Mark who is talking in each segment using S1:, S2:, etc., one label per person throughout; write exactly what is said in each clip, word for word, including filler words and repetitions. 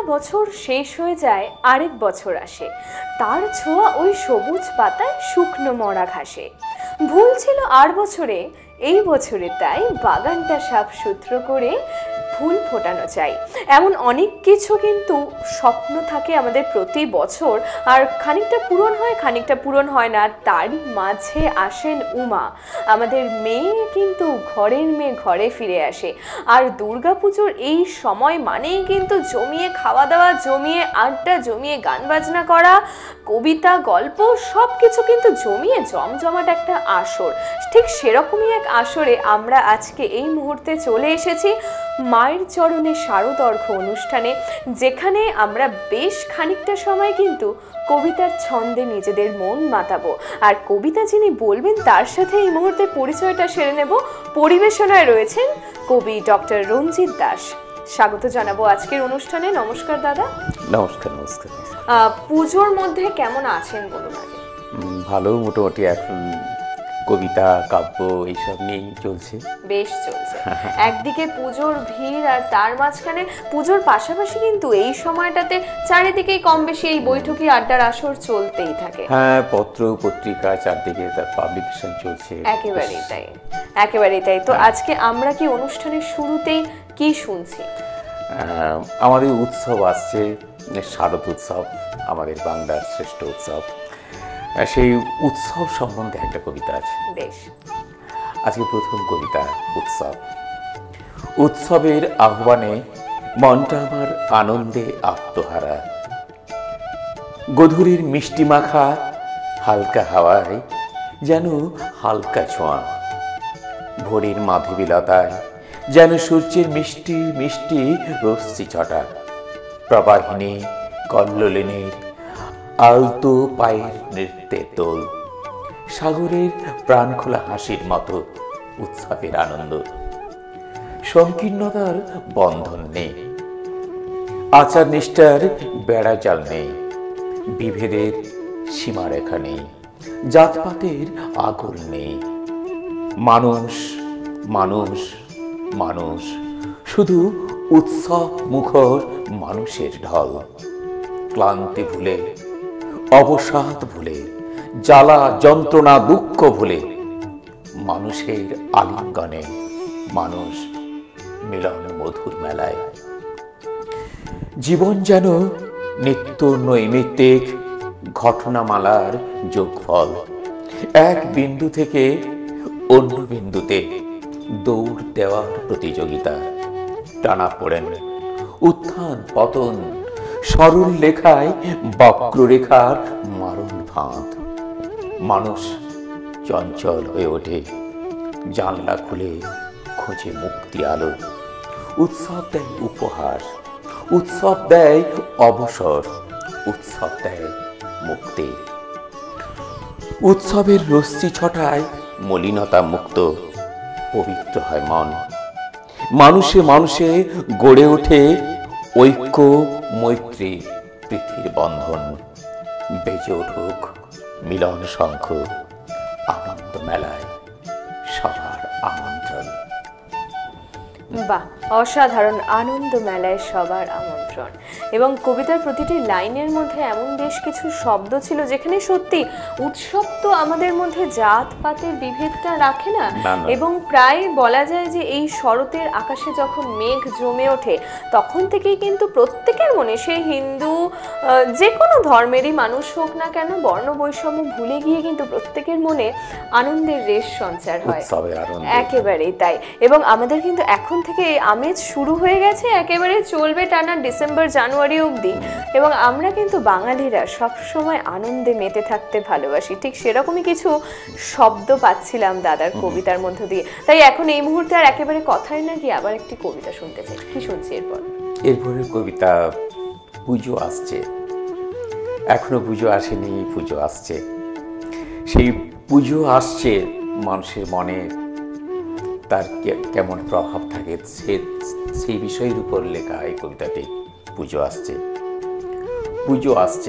S1: বছর শেষ হয়ে যায়, আরেক বছর আসে, তার ছোঁয়া ওই সবুজ পাতায় শুকনো মরা ঘাসে। ভুল ছিল আর বছরে, এই বছরে তাই বাগানটা সাফ সুতরো করে ফুল ফোটানো চাই। এমন অনেক কিছু কিন্তু স্বপ্ন থাকে আমাদের প্রতি বছর, আর খানিকটা পূরণ হয়, খানিকটা পূরণ হয় না। তারই মাঝে আসেন উমা, আমাদের মেয়ে, কিন্তু ঘরের মেয়ে ঘরে ফিরে আসে। আর দুর্গাপুজোর এই সময় মানেই কিন্তু জমিয়ে খাওয়া দাওয়া, জমিয়ে আড্ডা, জমিয়ে গান বাজনা করা, কবিতা, গল্প, সব কিছু কিন্তু জমিয়ে জমজমাট একটা আসর। ঠিক সেরকমই এক আসরে আমরা আজকে এই মুহূর্তে চলে এসেছি মায়ের চরণে শারদর্ঘ্য অনুষ্ঠানে, যেখানে আমরা বেশ খানিকটা সময় কিন্তু কবিতার ছন্দে নিজেদের মন মাতাবো। আর কবিতা যিনি বলবেন তার সাথে এই মুহূর্তে পরিচয়টা সেরে নেব। পরিবেশনায় রয়েছেন কবি ডক্টর রঞ্জিত দাস। স্বাগত জানাবো আজকের অনুষ্ঠানে। নমস্কার দাদা।
S2: নমস্কার। নমস্কার।
S1: পুজোর মধ্যে কেমন আছেন বলুন আগে?
S2: ভালো, মোটামুটি এখন কবিতা, কাব্য এইসব নিয়েই চলছে, বেশ চলছে।
S1: একদিকে পুজোর ভিড়, আর তার মাঝখানে পুজোর পাশাপাশি কিন্তু এই সময়টাতে চারিদিকেই কম বেশি এই বৈঠকি আড্ডার আসর চলতেই থাকে।
S2: হ্যাঁ, পত্র পত্রিকা চারদিকে তার পাবলিকেশন চলছে।
S1: একেবারেই তাই, একেবারেই তাই। তো আজকে আমরা কি অনুষ্ঠানের শুরুতেই কি শুনছি?
S2: আমাদের উৎসব আসছে, শারদ উৎসব, আমাদের বাংলার শ্রেষ্ঠ উৎসব। সেই উৎসব সম্বন্ধে একটা কবিতা আছে।
S1: বেশ,
S2: আজকে প্রথম কবিতা উৎসব। উৎসবের আহ্বানে মনটা আমার আনন্দে আত্মহারা। গধূলির মিষ্টি মাখা হালকা হাওয়ায় যেন হালকা ছোঁয়া। ভোরের মাধবীলতায় যেন সূর্যের মিষ্টি মিষ্টি রশ্মি ছটা। প্রবাহিনী কল্লোলিনীর আলতো পায়ের নৃত্যের দোল। সাগরের প্রাণ খোলা হাসির মতো উৎসবের আনন্দ। সংকীর্ণতার বন্ধন নেই, আচার নিষ্ঠার বেড়া জাল নেই, বিভেদের সীমারেখা নেই, জাতপাতের আগল নেই। মানুষ মানুষ মানুষ, শুধু উৎসব মুখর মানুষের ঢল। ক্লান্তি ভুলে, অবসাদ ভুলে, জ্বালা যন্ত্রণা দুঃখ ভুলে, মানুষের আলিঙ্গনে মানুষ মিলন মধুর মেলায়। জীবন যেন নিত্য নৈমিত্তিক ঘটনামালার যোগফল। এক বিন্দু থেকে অন্য বিন্দুতে দৌড় দেওয়ার প্রতিযোগিতা। টানা পড়েন, উত্থান পতন, সরল লেখায় বক্ররেখার মারণ ফাঁদ। মানুষ চঞ্চল হয়ে ওঠে, জানলা খুলে খোঁজে মুক্তি আলো। উৎসব দেয় উপহার, উৎসব দেয় অবসর, উৎসব দেয় মুক্তি। উৎসবের রশ্মি ছটায় মলিনতা মুক্ত, পবিত্র হয় মন। মানুষে মানুষে গড়ে ওঠে ঐক্য, মৈত্রী, প্রীতির বন্ধন। বেজে উঠুক মিলন শঙ্খ, আনন্দ মেলায় সবার আমন্ত্রণ।
S1: বাহ, অসাধারণ। আনন্দ মেলায় সবার আমন্ত্রণ। এবং কবিতার প্রতিটি লাইনের মধ্যে এমন বেশ কিছু শব্দ ছিল যেখানে সত্যি উৎসব তো আমাদের মধ্যে জাত পাতের বিভেদটা রাখে না, এবং প্রায় বলা যায় যে এই শরতের আকাশে যখন মেঘ জমে ওঠে তখন থেকেই কিন্তু প্রত্যেকের মনে, সে হিন্দু যে কোনো ধর্মেরই মানুষ হোক না কেন, বর্ণ বৈষম্য ভুলে গিয়ে কিন্তু প্রত্যেকের মনে আনন্দের রেশ সঞ্চার হয়। একেবারেই তাই। এবং আমাদের কিন্তু এখন থেকে আমেজ শুরু হয়ে গেছে, একেবারে চলবে টানা ডিসেম্বর জানুয়ারি অবধি। এবং আমরা কিন্তু বাঙালিরা সবসময় আনন্দে মেতে থাকতে ভালোবাসি। ঠিক সেরকমই কিছু শব্দ পাচ্ছিলাম দাদার কবিতার মধ্য দিয়ে। তাই এখন এই মুহূর্তে আর একেবারে কথায় না গিয়ে আবার একটি কবিতা শুনতে চাই। কি শুনছি এরপর?
S2: এরপরে কবিতা পুজো আসছে, এখনো পুজো আসেনি, পুজো আসছে। সেই পুজো আসছে মানুষের মনে তার কেমন প্রভাব থাকে সেই বিষয়ের উপর লেখা এই কবিতাটি। পুজো আসছে, পুজো আসছে,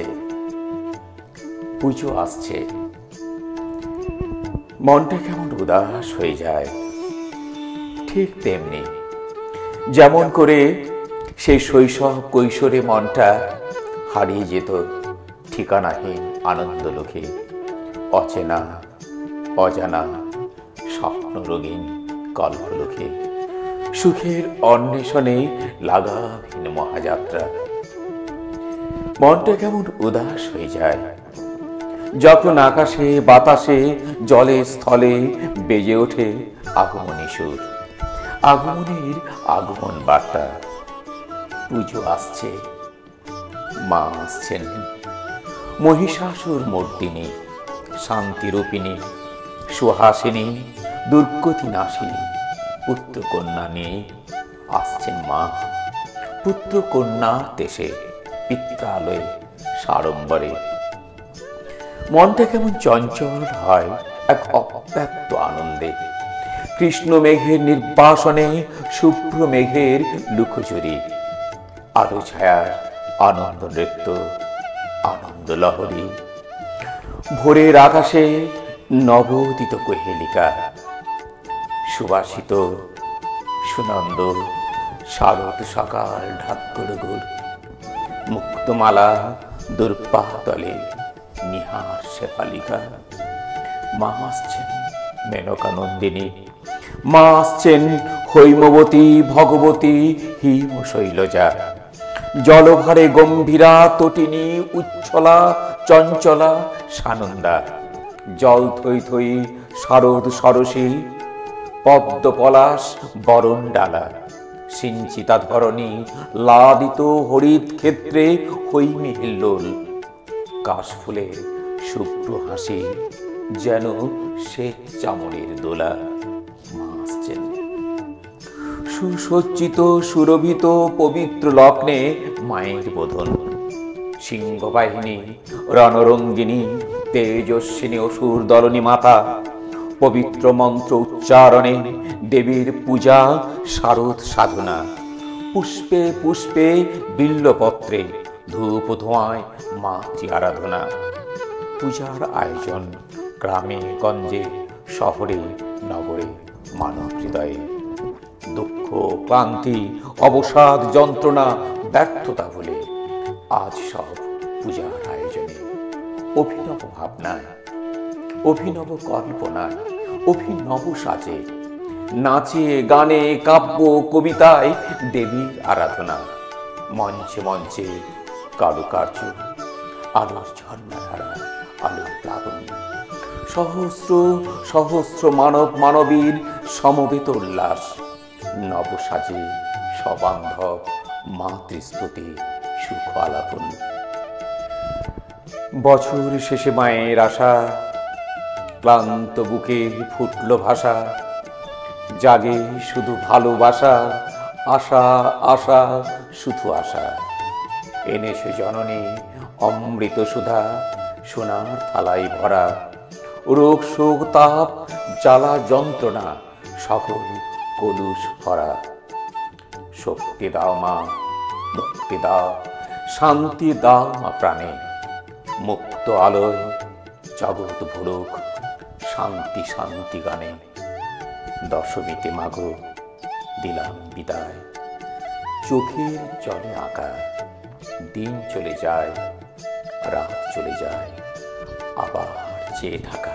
S2: পুজো আসছে, মনটা কেমন উদাস হয়ে যায়। ঠিক তেমনি যেমন করে সেই শৈশব কৈশোরে মনটা হারিয়ে যেত ঠিকানাহীন আনন্দ লোকে, অচেনা অজানা স্বপ্ন রঙিন কল্পলোকে, সুখের অন্বেষণে লাগামহীন মহাযাত্রা। মনটা কেমন উদাস হয়ে যায় যখন আকাশে বাতাসে জলে স্থলে বেজে ওঠে আগমনী সুর, আগমনের আগমন বার্তা। পুজো আসছে, মা আসছেন, মহিষাসুর মর্দিনী, শান্তিরূপিণী, সুহাসিনী, দুর্গতি নাশিনী পুত্র কন্যা নিয়ে আসছেন মা। পুত্র কন্যা দেশে পিত্রালয়ে সাড়ম্বরে মনটা কেমন চঞ্চল হয় এক অব্যক্ত আনন্দে। কৃষ্ণ মেঘের নির্বাসনে শুভ্র মেঘের লুকোচুরি, আলো ছায়ার আনন্দ নৃত্য, আনন্দ লহরী। ভোরের আকাশে নবোদিত কোহেলিকা, সুবাসিত সুনন্দ শারদ সকাল ঢাকুরগুর, মুক্তমালা দুর্বাহ তলে নিহার শেফালিকা। মা আসছেন মেনকানন্দিনী, মা আসছেন হৈমবতী ভগবতী হিম শৈলজা, জলভারে গম্ভীরা তটিনী উচ্ছলা চঞ্চলা সানন্দা, জল থই থই শারদ সরসী পদ্ম পলাশ বরণ ডালা, সিঞ্চিতা ধরণী লাদিত হরিত ক্ষেত্রে হৈমি হিল্লোল, কাশফুলের শুভ্র হাসি যেন শ্বেত চামড়ের দোলা। মা আসছেন সুসজ্জিত সুরভিত পবিত্র লগ্নে মায়ের বোধন, সিংহবাহিনী রণরঙ্গিনী তেজস্বিনী অসুর দলনী মাতা, পবিত্র মন্ত্র উচ্চারণে দেবীর পূজা শারদ সাধনা, পুষ্পে পুষ্পে বিল্লপত্রে ধূপ ধোঁয়ায় মাতৃ আরাধনা। পূজার আয়োজন গ্রামে গঞ্জে শহরে নগরে মানব হৃদয়ে, দুঃখ ক্লান্তি অবসাদ যন্ত্রণা ব্যর্থতা বলে আজ সব পূজার আয়োজনে অভিনব ভাবনায়, অভিনব কল্পনায়, অভিনব সাজে, নাচে গানে কাব্য কবিতায় দেবীর আরাধনা। মঞ্চে মঞ্চে কারুকার্য, আলোর ঝর্ণাধারা, আলোর প্লাবনী, সহস্র সহস্র মানব মানবীর সমবেত উল্লাস। নবসাজে সবান্ধব মাতৃস্তুতি সুখ আলাপন। বছর শেষে মায়ের আশা, ক্লান্ত বুকে ফুটল ভাষা, জাগে শুধু ভালোবাসা, আশা আশা শুধু আশা। এনেছে জননী অমৃত সুধা, সোনার থালায় ভরা, রোগ শোক তাপ জ্বালা যন্ত্রণা সকল কলুষ ভরা। শক্তি দাও মা, মুক্তি দাও, শান্তি দাও মা প্রাণে, মুক্ত আলোয় জগৎ ভুলুক শান্তি শান্তি গানে। দশমীতে মাগো দিলাম বিদায়, চোখের জলে আঁকা, দিন চলে যায় রাত চলে যায়, আবার চেয়ে থাকা।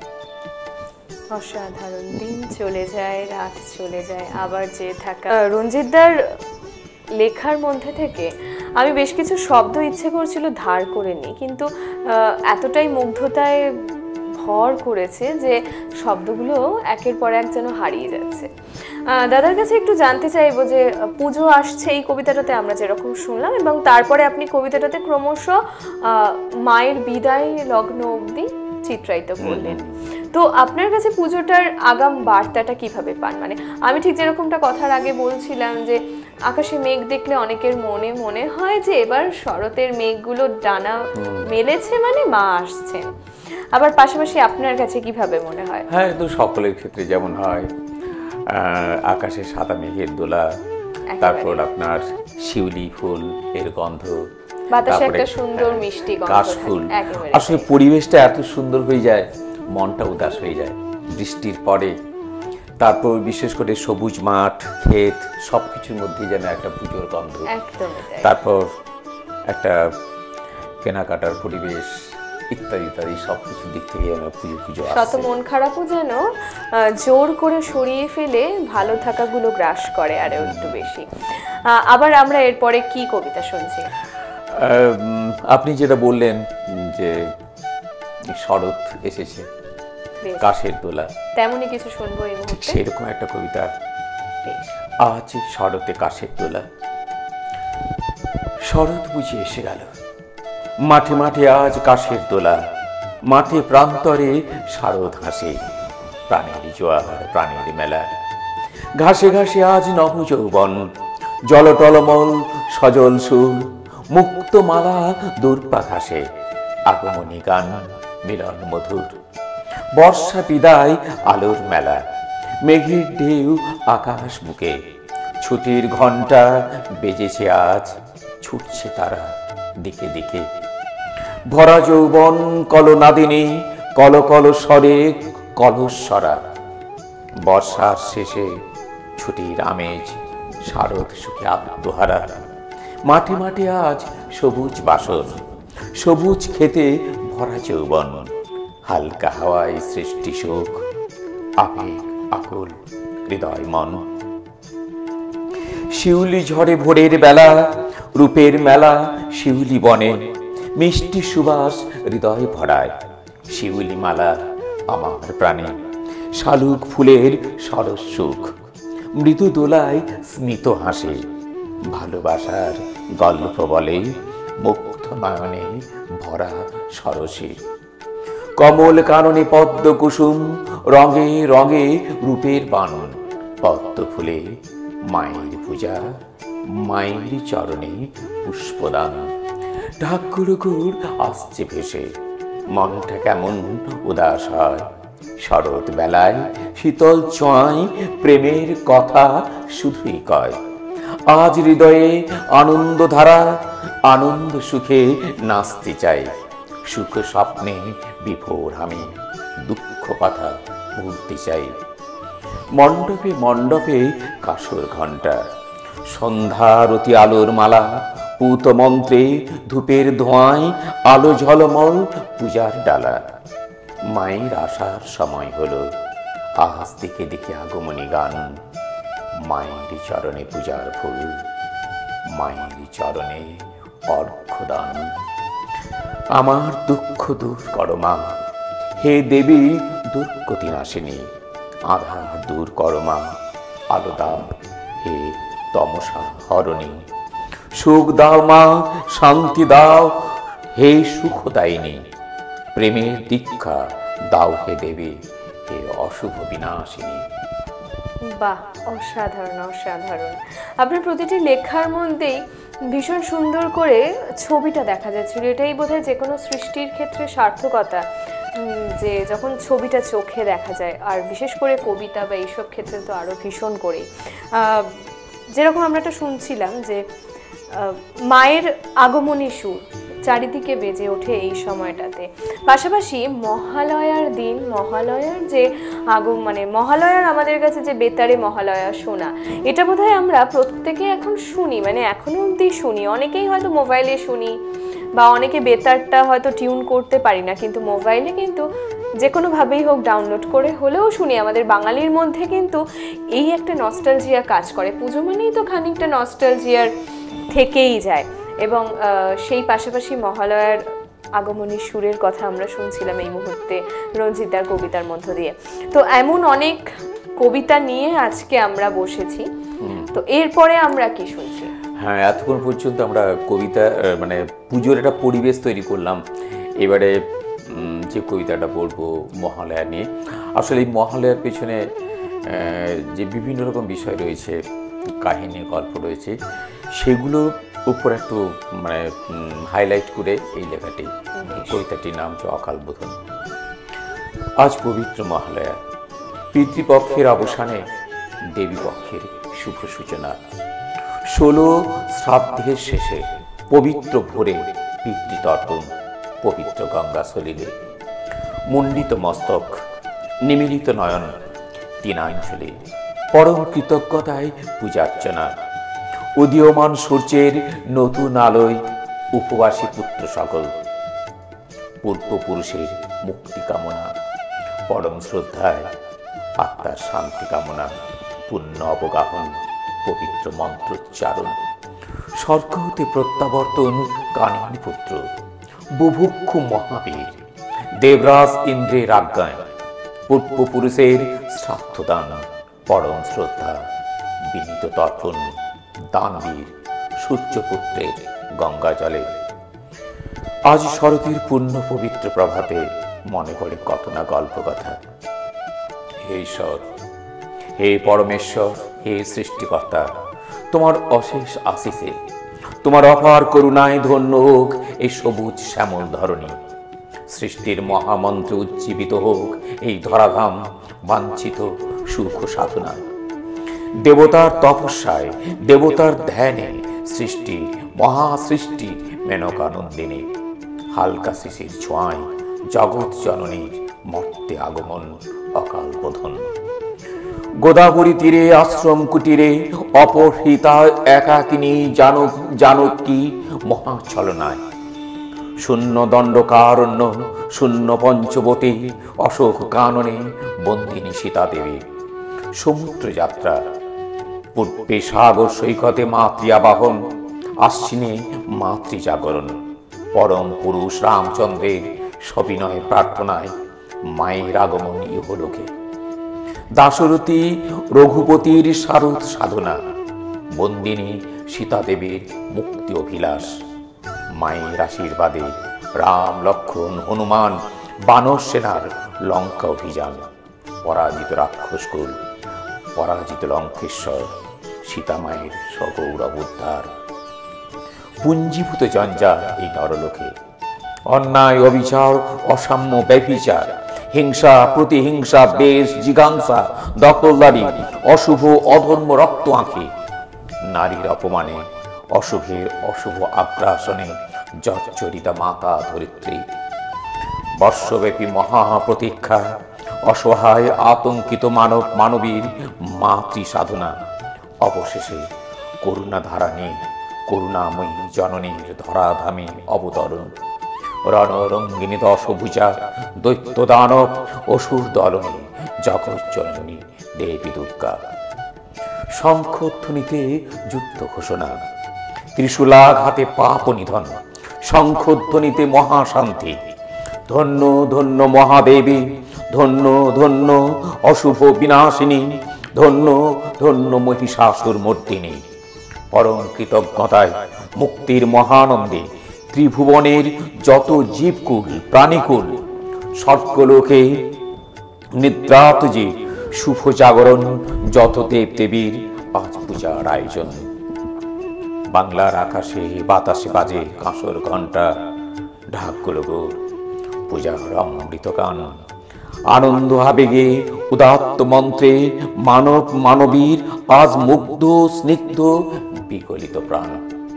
S1: অসাধারণ। দিন চলে যায় রাত চলে যায় আবার চেয়ে থাকা। রঞ্জিতদার লেখার মধ্যে থেকে আমি বেশ কিছু শব্দ ইচ্ছে করছিল ধার করে নিই, কিন্তু এতটাই মুগ্ধতায় ভর করেছে যে শব্দগুলো একের পর এক যেন হারিয়ে যাচ্ছে। দাদার কাছে একটু জানতে চাইবো যে পুজো আসছে এই কবিতাটাতে আমরা যেরকম শুনলাম, এবং তারপরে আপনি কবিতাটাতে ক্রমশ মায়ের বিদায় লগ্ন অবধি চিত্রায়িত করলেন। তো আপনার কাছে পুজোটার আগাম বার্তাটা কিভাবে পান? মানে আমি ঠিক যেরকমটা কথার আগে বলছিলাম যে আকাশে মেঘ দেখলে অনেকের মনে মনে হয় যে এবার শরতের মেঘগুলো ডানা মেলেছে মানে মা আসছেন, আবার পাশাপাশি আপনার কাছে কিভাবে মনে হয়?
S2: হ্যাঁ, তো সকলের ক্ষেত্রে যেমন হয় আকাশে সাদা মেঘের দোলা, তারপর আপনার শিউলি ফুল এর গন্ধ,
S1: বাতাসে একটা সুন্দর মিষ্টি গন্ধ,
S2: কাশফুল। আসলে পরিবেশটা এত সুন্দর হয়ে যায়, মনটা উদাস হয়ে যায়। বৃষ্টির পরে তারপর বিশেষ করে সবুজ মাঠ, ক্ষেত, সব কিছুর মধ্যে যেন একটা পুজোর গন্ধ।
S1: একদমই তাই।
S2: তারপর একটা কেনাকাটার পরিবেশ ইত্যাদি ইত্যাদি সব কিছুর দিক থেকে যেন পুজো পুজো
S1: শত
S2: আসছে।
S1: মন খারাপও যেন আহ, জোর করে সরিয়ে ফেলে ভালো থাকাগুলো গ্রাস করে আরো একটু বেশি। আহ, আবার আমরা এরপরে কি কবিতা শুনছি?
S2: আম, আপনি যেটা বললেন যে শরৎ এসেছে,
S1: বেশ,
S2: কাশের দোলা,
S1: তেমনই কিছু শুনবো এই
S2: ঠিক
S1: মুহূর্তে।
S2: সেরকম একটা কবিতা।
S1: বেশ।
S2: আজ শরতে কাশের দোলা, শরৎ বুঝি এসে গেল, মাঠে মাঠে আজ কাশের দোলা, মাঠে প্রান্তরে শারদ হাসে, প্রাণের জোয়ার প্রাণের মেলা, ঘাসে ঘাসে আজ নব যৌবন, জলটলমল সজল সুর, মুক্ত মালা দূর্পা ঘাসে, আগমনী গান মিলন মধুর, বর্ষা বিদায় আলোর মেলা, মেঘের ঢেউ আকাশ বুকে, ছুটির ঘণ্টা বেজেছে আজ, ছুটছে তারা দিকে দিকে, ভরা যৌবন কলনাদিনী, কল কল স্বরে কলস্বরা, বর্ষার শেষে ছুটির আমেজ, শারদ সুখে আত্মহারা, মাঠে মাঠে আজ সবুজ বাসর, সবুজ খেতে ভরা যৌবন, হালকা হাওয়ায় সৃষ্টি সুখ, আবেগ আকুল হৃদয় মন, শিউলি ঝড়ে ভোরের বেলা, রূপের মেলা শিউলি বনে, মিষ্টি সুবাস হৃদয় ভরায়, শিউলি মালা আমার প্রাণে, শালুক ফুলের সরস সুখ, মৃদু দোলায় স্মিত হাসে, ভালোবাসার গল্প বলে, মুগ্ধ নয়নে ভরা সরসে, কমল কাননে পদ্ম কুসুম, রঙে রঙে রূপের বানন, পদ্ম ফুলে মায়ের পূজা, মায়ের চরণে পুষ্পদান, ঢাকুরগুর আসছে ভেসে, মনটা কেমন উদাস হয়, শরৎ বেলায় শীতল ছোঁয়ায় প্রেমের কথা শুধুই কয়, আজ হৃদয়ে আনন্দ ধারা, আনন্দ সুখে নাচতে চাই, সুখ স্বপ্নে বিভোর আমি, দুঃখ পাথা ভুলতে চাই, মণ্ডপে মণ্ডপে কাসর ঘণ্টা, সন্ধ্যারতি আলোর মালা, পুত মন্ত্রে ধূপের ধোঁয়ায় আলো ঝলমল পূজার ডালা, মায়ের আসার সময় হলো, আজ দিকে দিকে আগমনী গান, মায়ের চরণে পূজার ফুল, মায়ের চরণে অর্ঘ্যদান, আমার দুঃখ দূর করো মা, হে দেবী দুর্গতি নাশিনী, আধার দূর করো মা, আলো দাও হে তমসা হরণী, সুখ দাও মা, শান্তি দাও হে সুখদায়িনী, প্রেমের দীক্ষা দাও হে দেবী, হে অশুভ বিনাশিনী।
S1: বাহ, অসাধারণ অসাধারণ। আপনার প্রতিটি লেখার মধ্যেই ভীষণ সুন্দর করে ছবিটা দেখা যাচ্ছিল। এটাই বোধহয় যে কোনো সৃষ্টির ক্ষেত্রে সার্থকতা, উম, যে যখন ছবিটা চোখে দেখা যায়, আর বিশেষ করে কবিতা বা এইসব ক্ষেত্রে তো আরও ভীষণ করে। আহ, যেরকম আমরা একটা শুনছিলাম যে আহ, মায়ের আগমনী সুর চারিদিকে বেজে ওঠে এই সময়টাতে, পাশাপাশি মহালয়ার দিন, মহালয়ার যে আগম মানে মহালয়ার আমাদের কাছে যে বেতারে মহালয়া শোনা, এটা বোধহয় আমরা প্রত্যেকে এখন শুনি, মানে এখনো অবধি শুনি, অনেকেই হয়তো মোবাইলে শুনি বা অনেকে বেতারটা হয়তো টিউন করতে পারি না, কিন্তু মোবাইলে কিন্তু যে কোনোভাবেই হোক ডাউনলোড করে হলেও শুনি। আমাদের বাঙালির মধ্যে কিন্তু এই একটা নস্টালজিয়া কাজ করে, পুজো মানেই তো খানিকটা নস্টালজিয়ার থেকেই যায়। এবং সেই পাশাপাশি মহালয়ার আগমনী সুরের কথা আমরা শুনছিলাম এই মুহূর্তে রঞ্জিতার কবিতার মধ্য দিয়ে। তো এমন অনেক কবিতা নিয়ে আজকে আমরা বসেছি, তো এরপরে আমরা কি শুনছি?
S2: হ্যাঁ, এতক্ষণ পর্যন্ত আমরা কবিতা মানে পুজোর একটা পরিবেশ তৈরি করলাম। এবারে যে কবিতাটা বলবো মহালয়া নিয়ে, আসলে এই মহালয়ার পেছনে যে বিভিন্ন রকম বিষয় রয়েছে, কাহিনী গল্প রয়েছে, সেগুলো উপর একটু মানে হাইলাইট করে এই লেখাটি, কবিতাটির নাম হচ্ছে অকাল বোধন। আজ পবিত্র মহালয়া, পিতৃপক্ষের অবসানে দেবী পক্ষের শুভ সূচনা। ষোলো শ্রাদ্ধের শেষে পবিত্র ভোরে পিতৃতর্পণ, পবিত্র গঙ্গা সলিলে মুন্ডিত মস্তক, নিমিলিত নয়ন, তিনাঞ্চলে পরম কৃতজ্ঞতায় পূজার্চনা। উদীয়মান সূর্যের নতুন আলোয় উপবাসী পুত্র সকল, পূর্বপুরুষের মুক্তি কামনা, পরম শ্রদ্ধায় আত্মার শান্তি কামনা, পুণ্য অবগাহন, পবিত্র মন্ত্রোচ্চারণ, স্বর্গ হতে প্রত্যাবর্তন কানিন পুত্র, বুভুক্ষু মহাবীর, দেবরাজ ইন্দ্রের আজ্ঞায় পূর্বপুরুষের শ্রাদ্ধদান, পরম শ্রদ্ধা, বিনীত তর্পণ, দানবীর সূর্যপুত্রের গঙ্গা জলে। আজ শরতের পূর্ণ পবিত্র প্রভাতে মনে পড়ে কত না গল্প কথা। হে ঈশ্বর, হে পরমেশ্বর, হে সৃষ্টিকর্তা, তোমার অশেষ আশিসে, তোমার অপার করুণায় ধন্য হোক এই সবুজ শ্যামল ধরণী। সৃষ্টির মহামন্ত্রে উজ্জীবিত হোক এই ধরাধাম, বাঞ্ছিত সুখ সাধনা। দেবতার তপস্যায়, দেবতার ধ্যানে সৃষ্টি, মহাসৃষ্টি মেনকানন্দিনী, হালকা শিশির ছোঁয়ায় জগৎ জননীর মর্তে আগমন, অকাল বোধন। গোদাবরী তীরে আশ্রম কুটিরে অপহৃতা একাকিনী জানক জানকী মহাছলনায়, শূন্য দণ্ডকারণ্য, শূন্য পঞ্চবটী, অশোক কাননে বন্দিনী সীতা দেবী। সমুদ্র যাত্রা, পূর্বে সাগর সৈকতে মাতৃয়াবাহন, আশ্বিনে মাতৃজাগরণ, পরম পুরুষ রামচন্দ্রের সবিনয় প্রার্থনায় মায়ের আগমন ইহলোকে। দাশরথী রঘুপতির শারদ সাধনা, বন্দিনী সীতা দেবীর মুক্তি অভিলাষ। মায়ের আশীর্বাদে রাম লক্ষ্মণ হনুমান বানর সেনার লঙ্কা অভিযান, পরাজিত রাক্ষসকুল, পরাজিত লঙ্কেশ্বর, সীতা মায়ের সগৌরব উদ্ধার। পুঞ্জীভূত জঞ্জাল এই নরলোকে, অন্যায় অবিচার অসাম্য ব্যভিচার, হিংসা প্রতিহিংসা বেশ জিজ্ঞাসা দখলদারি, অশুভ অধর্ম রক্ত আঁখে, নারীর অপমানে অশুভের অশুভ আগ্রাসনে জর্জরিতা মাতা ধরিত্রী। বর্ষব্যাপী মহা প্রতীক্ষা, অসহায় আতঙ্কিত মানব মানবীর মাতৃ সাধনা, অবশেষে করুণা ধারা নিয়ে করুণাময়ী জননীর ধরাধামে অবতরণ। রণরঙ্গিনী দশভুজা, দৈত্য দানব অসুর দলনে জগৎ জননী দেবী দুর্গা। শঙ্খধ্বনিতে যুদ্ধ ঘোষণা, ত্রিশূলাঘাতে পাপ নিধন, শঙ্খধ্বনিতে মহাশান্তি। ধন্য ধন্য মহাদেবী, ধন্য ধন্য অশুভ বিনাশিনী, ধন্য ধন্য মহিষাসুর মর্দিনী। পরম কৃতজ্ঞতায় মুক্তির মহানন্দে ত্রিভুবনের যত জীবকুল প্রাণীকুল, স্বর্গলোকে নিদ্রাত যে শুভ জাগরণ, যত দেব দেবীর আজ পূজার আয়োজন। বাংলার আকাশে বাতাসে বাজে কাঁসর ঘণ্টা, ঢাকগুলো গোর পূজার অমৃত গান। আনন্দ আবেগে উদাত্ত মন্ত্রে মানব মানবীর আজ মুগ্ধ স্নিগ্ধ বিগলিত প্রাণ।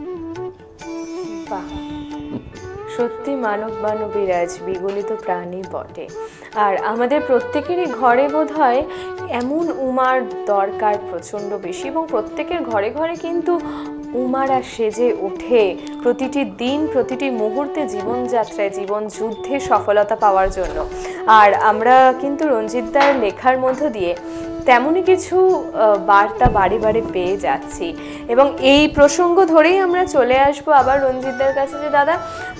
S1: সত্যি মানব মানবীর আজ বিগলিত প্রাণী বটে। আর আমাদের প্রত্যেকেরই ঘরে বোধহয় এমন উমার দরকার প্রচণ্ড বেশি, এবং প্রত্যেকের ঘরে ঘরে কিন্তু উমারা সেজে ওঠে প্রতিটি দিন, প্রতিটি মুহূর্তে জীবনযাত্রায়, জীবন যুদ্ধে সফলতা পাওয়ার জন্য। আর আমরা কিন্তু রঞ্জিতদার লেখার মধ্য দিয়ে তেমনই কিছু বার্তা বাড়ি বাড়ি পেয়ে যাচ্ছি, এবং এই প্রসঙ্গ ধরেই আমরা চলে আসবো আবার রঞ্জিতদার কাছে যে দাদা,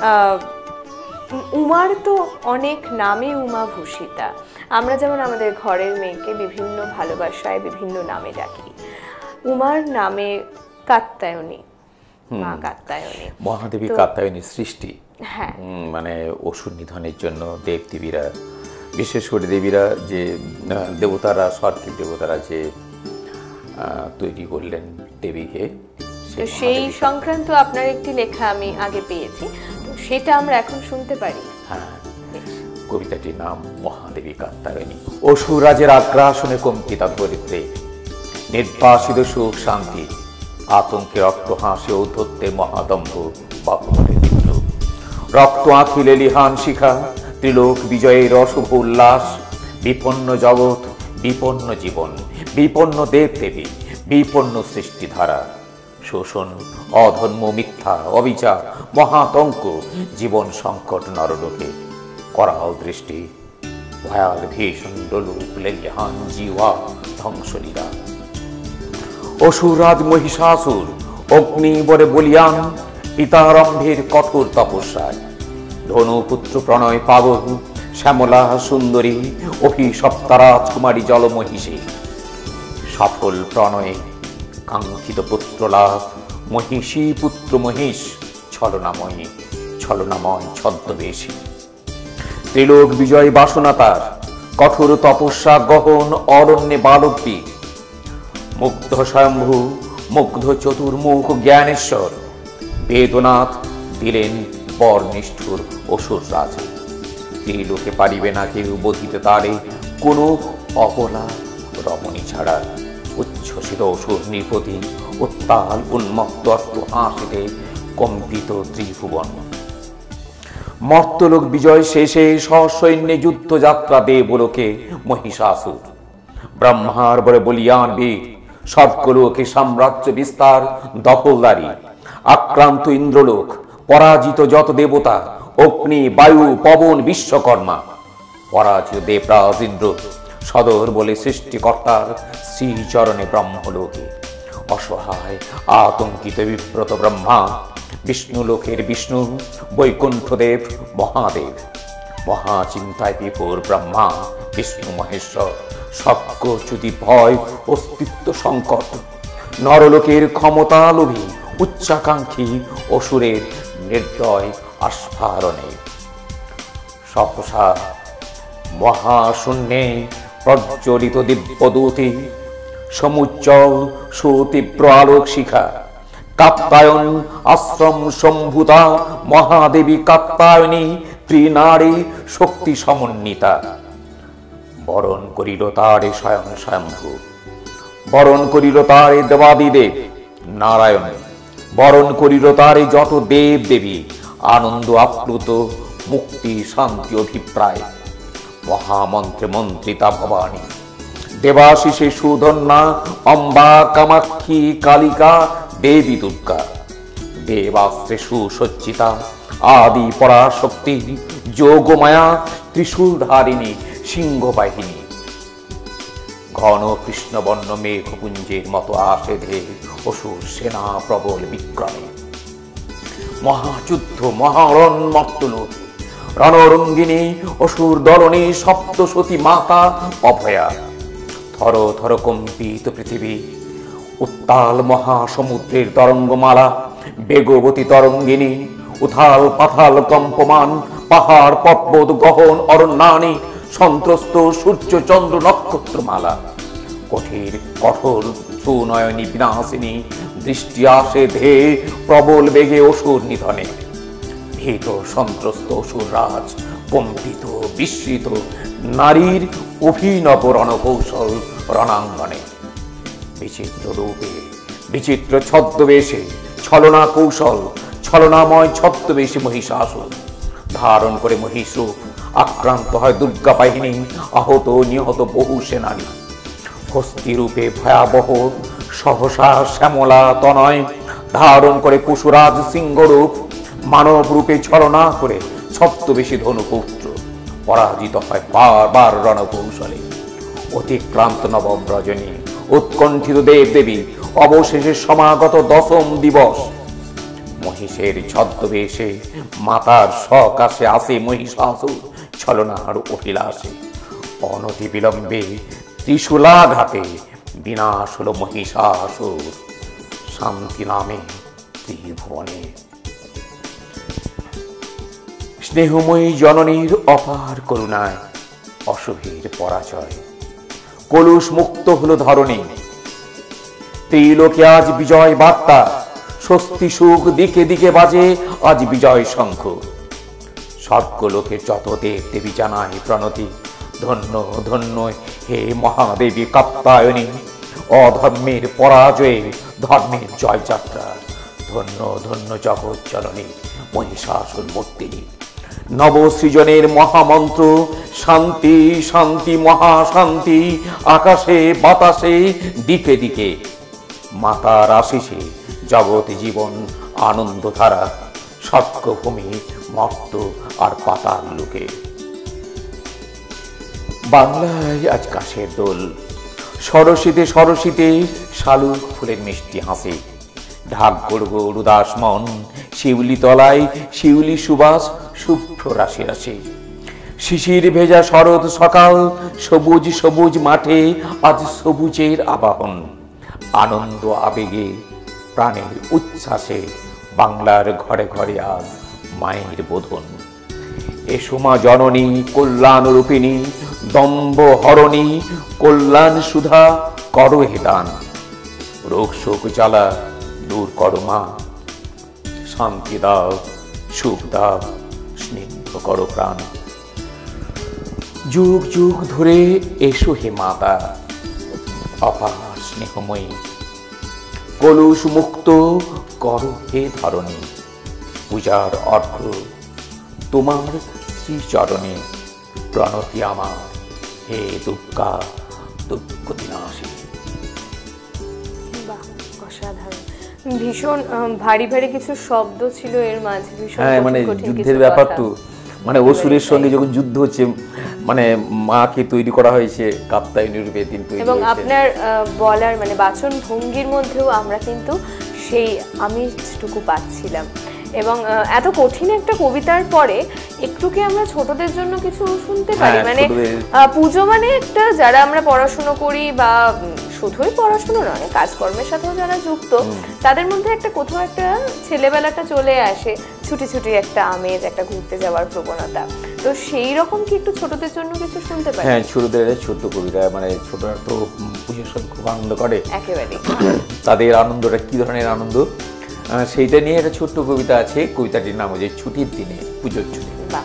S1: উমার তো অনেক নামে উমা ভূষিতা। আমরা যেমন আমাদের ঘরের মেয়েকে বিভিন্ন ভালোবাসায় বিভিন্ন নামে ডাকি, উমার নামে কাত্যায়নী, মা কাত্যায়নী,
S2: মহাদেবী কাত্যায়নী সৃষ্টি।
S1: হ্যাঁ,
S2: মানে অসুর নিধনের জন্য দেবদেবীরা, বিশেষ করে দেবীরা যে দেবতারা, স্বর্গের দেবতারা যে তৈরি করলেন দেবীকে,
S1: সেই সংক্রান্ত আপনার একটি লেখা আমি আগে পেয়েছি, তো সেটা আমরা এখন শুনতে পারি।
S2: হ্যাঁ, কবিতাটির নাম মহাদেবী কাত্যায়নী। অসুরাজের আগ্রাসনে কম্পিতা ধরিত্রী, নির্বাসিত সুখ শান্তি, আতঙ্কে রক্ত হাসে ঔদ্ধত্যে মহাদম্ভ বাহুমরে তীব্র। রক্ত আঁখিলে লিহান শিখা, ত্রিলোক বিজয়ের অশুভ উল্লাস, বিপন্ন জগৎ বিপন্ন জীবন, বিপন্ন দেব দেবী, বিপন্ন সৃষ্টিধারা, শোষণ, অধর্ম, মিথ্যা, অবিচার, মহাতঙ্ক, জীবন সংকট নরলোকে, করাল দৃষ্টি, ভয়াল ভীষণ লোলুপ লেলিহান জীবা ধ্বংসলীলা। অসুরাজ মহিষাসুর অগ্নি বরে বলিয়ান পিতারম্ভের কঠোর তপস্যায়, ধনুপুত্র প্রণয় পাবন শ্যামলা সুন্দরী অভিশপ্তা রাজকুমারী জলমহিষী, সফল প্রণয়ে কাঙ্ক্ষিত পুত্র লাভ, মহিষী পুত্র মহিষ ছলনাময়ী, ছলনাময় ছদ্মবেশী। ত্রিলোক বিজয় বাসনা তার, কঠোর তপস্যা গহন অরণ্যে বালকটি, মুগ্ধ স্বয়ম্ভু, মুগ্ধ চতুর্মুখ জ্ঞানেশ্বর, বেদনাথ দিলেন বর নিষ্ঠুর অসুর রাজে। ত্রিলোকে পারিবে না কেউ বধিতে তারে, কোনো অবলা রমণী ছাড়া। উচ্ছ্বসিত অসুর নৃপতি, উত্তাল উন্মত্ত অট্ট হাসিতে কম্পিত ত্রিভুবন। মর্তলোক বিজয় শেষে সসৈন্যে যুদ্ধযাত্রা দেবলোকে মহিষাসুর, ব্রহ্মার বরে বলিয়ান বীর, স্বর্গলোকে সাম্রাজ্য বিস্তার দখলদারি। আক্রান্ত ইন্দ্রলোক, পরাজিত যত দেবতা, অগ্নি বায়ু পবন বিশ্বকর্মা, পরাজিত দেবরাজ ইন্দ্র, সদর বলে সৃষ্টিকর্তার শ্রীচরণে ব্রহ্মলোকে। অসহায় আতঙ্কিত বিব্রত ব্রহ্মা, বিষ্ণুলোকের বিষ্ণু বৈকুণ্ঠদেব মহাদেব, মহাচিন্তায় বিভোর ব্রহ্মা বিষ্ণু মহেশ্বর, সর্গচ্যুতি ভয় অস্তিত্ব সংকট, নরলোকের ক্ষমতা লোভী উচ্চাকাঙ্ক্ষী অসুরের নির্দয় আস্ফারণে। সহসা মহাশূন্যে প্রজ্বলিত দিব্যদূতি, সমুজ্জ্বল সুতীব্র আলোক শিখা, কাত্যায়ন আশ্রম সম্ভূতা মহাদেবী কাত্যায়নী ত্রিনারী শক্তি সমন্বিতা। বরণ করিল তারে স্বয়ং স্বয়ম্ভু, বরণ করিল তারে দেবাদিদেব নারায়ণ, বরণ করিল তারে যত দেব দেবী, আনন্দ আপ্লুত মুক্তি শান্তি অভিপ্রায়। মহামন্ত্রে মন্ত্রিতা ভবানী, দেবাশিসে সুধন্যা অম্বা কামাক্ষী কালিকা দেবী দুর্গা, দেবাস্ত্রে সুসজ্জিতা আদি পরাশক্তি যোগমায়া ত্রিশূলধারিণী সিংহবাহিনী। ঘন কৃষ্ণবর্ণ মেঘপুঞ্জের মতো আসে ধে অসুর সেনা প্রবল বিক্রমে। মহাযুদ্ধ মহারণ মর্তলোক, রণরঙ্গিনী অসুর দলনী সপ্তসতী মাতা অভয়া। থর থর কম্পিত পৃথিবী, উত্তাল মহাসমুদ্রের তরঙ্গমালা, বেগবতী তরঙ্গিনী, উথাল পাথাল কম্পমান পাহাড় পর্বত গহন অরণ্যানি, সন্ত্রস্ত সূর্য চন্দ্র নক্ষত্রমালা। কঠির কঠোর সুনয়নী বিনাশিনী দৃষ্টি আসে ধে প্রবল বেগে অসুর নিধনে। ভীত সন্ত্রস্ত অসুর রাজ কম্পিত বিস্মিত, নারীর অভিনব রণকৌশল রণাঙ্গনে। বিচিত্র রূপে বিচিত্র ছদ্মবেশে ছলনা কৌশল, ছলনাময় ছদ্মবেশে মহিষাসুর ধারণ করে মহিষ রূপ আক্রান্ত হয় দুর্গা বাহিনী, আহত নিহত বহু সেনানী। হস্তি রূপে ভয়াবহ সহসা শ্যামলা তনয় ধারণ করে পশুরাজ সিংহরূপ, মানব রূপে ছলনা করে ছদ্মবেশী ধনুপুত্র পরাজিত হয় বারবার রণকৌশলে। অতিক্রান্ত নবম রজনী, উৎকণ্ঠিত দেব দেবী, অবশেষে সমাগত দশম দিবস। মহিষের ছদ্মবেশে মাতার সকাশে আসে মহিষাসুর ছলনার অভিলাষে। অনতি বিলম্বে ত্রিশূলাঘাতে বিনাশ হল মহিষাসুর, শান্তি নামে ত্রিভুবনে। স্নেহময়ী জননীর অপার করুণায় অশুভের পরাজয়, কলুষ মুক্ত হল ধরণী। ত্রিলোকে আজ বিজয় বার্তা, স্বস্তি সুখ দিকে দিকে বাজে আজ বিজয় শঙ্খ। স্বর্গলোকে যত দেব দেবী জানায় প্রণতি, ধন্য ধন্য হে মহাদেবী কাত্যায়নী, অধর্মের পরাজয়ে ধর্মের জয়যাত্রা। ধন্য ধন্য জগৎ জননী মহিষাসুর মর্দিনী, নবসৃজনের মহামন্ত্র শান্তি শান্তি মহাশান্তি আকাশে বাতাসে দিকে দিকে মাতার আশিসে জগৎ জীবন আনন্দধারা স্বর্গভূমি মর্ত আর পাতাল লোকে। বাংলায় আজ কাশের দোল, সরসিতে সরসিতে শালুক ফুলের মিষ্টি হাসি, ঢাক গড়গড় উদাস মন, শিউলি তলায় শিউলি সুবাস শুভ্র রাশি রাশি। শিশির ভেজা শরৎ সকাল, সবুজ সবুজ মাঠে আজ সবুজের আবাহন, আনন্দ আবেগে প্রাণের উচ্ছ্বাসে বাংলার ঘরে ঘরে আজ মায়ের বোধন। এসো মা জননী কল্যাণ রূপিণী, দম্ভ হরণী কল্যাণ সুধা করো হে দান, রোগ শোক জ্বালা দূর করো মা, শান্তি দাও সুখ দাও স্নিগ্ধ করো প্রাণ। যুগ যুগ ধরে এসো হে মাতা অপার স্নেহময়ী, কলুষ মুক্ত করো হে ধরণী, পূজার অর্ঘ তোমার শ্রীচরণে, প্রণতি আমার হে দুর্গা দুঃখ বিনাশী।
S1: বাহ, অসাধারণ। ভীষণ আহ, ভারী ভারী কিছু শব্দ ছিল এর মাঝে, ভীষণ
S2: হ্যাঁ,
S1: কঠিন
S2: মানে
S1: কঠিন
S2: যুদ্ধের
S1: কিছু
S2: ব্যাপার
S1: কথা।
S2: তো, মানে অসুরের সঙ্গে যখন যুদ্ধ হচ্ছে, মানে মাকে তৈরি করা হয়েছে কাপ্তায়নী রূপে তিনি তৈরি
S1: এবং
S2: হয়েছে।
S1: আপনার আহ, বলার মানে বাচন ভঙ্গির মধ্যেও আমরা কিন্তু সেই আমিষটুকু পাচ্ছিলাম। এবং আহ, এত কঠিন একটা কবিতার পরে একটু কি আমরা ছোটদের জন্য কিছু শুনতে পারি?
S2: হ্যাঁ,
S1: মানে
S2: ছোটদের-
S1: আহ, পুজো মানে একটা, যারা আমরা পড়াশোনা করি বা উম, শুধুই পড়াশোনা নয় কাজকর্মের সাথেও যারা যুক্ত, তাদের মধ্যে একটা কোথাও একটা ছেলেবেলাটা চলে আসে, ছুটি ছুটি একটা আমেজ, একটা ঘুরতে যাওয়ার প্রবণতা। তো সেই রকম কি একটু ছোটদের জন্য কিছু শুনতে পারি?
S2: হ্যাঁ, ছোটদের ছোট্ট কবিতা, মানে ছোটরা তো উম, পুজোর সময় খুব আনন্দ করে,
S1: একেবারে।
S2: তাদের আনন্দটা কি ধরনের আনন্দ আহ, সেইটা নিয়ে একটা ছোট্ট কবিতা আছে। কবিতাটির নাম হচ্ছে ছুটির দিনে পুজোর ছুটি।
S1: বাহ,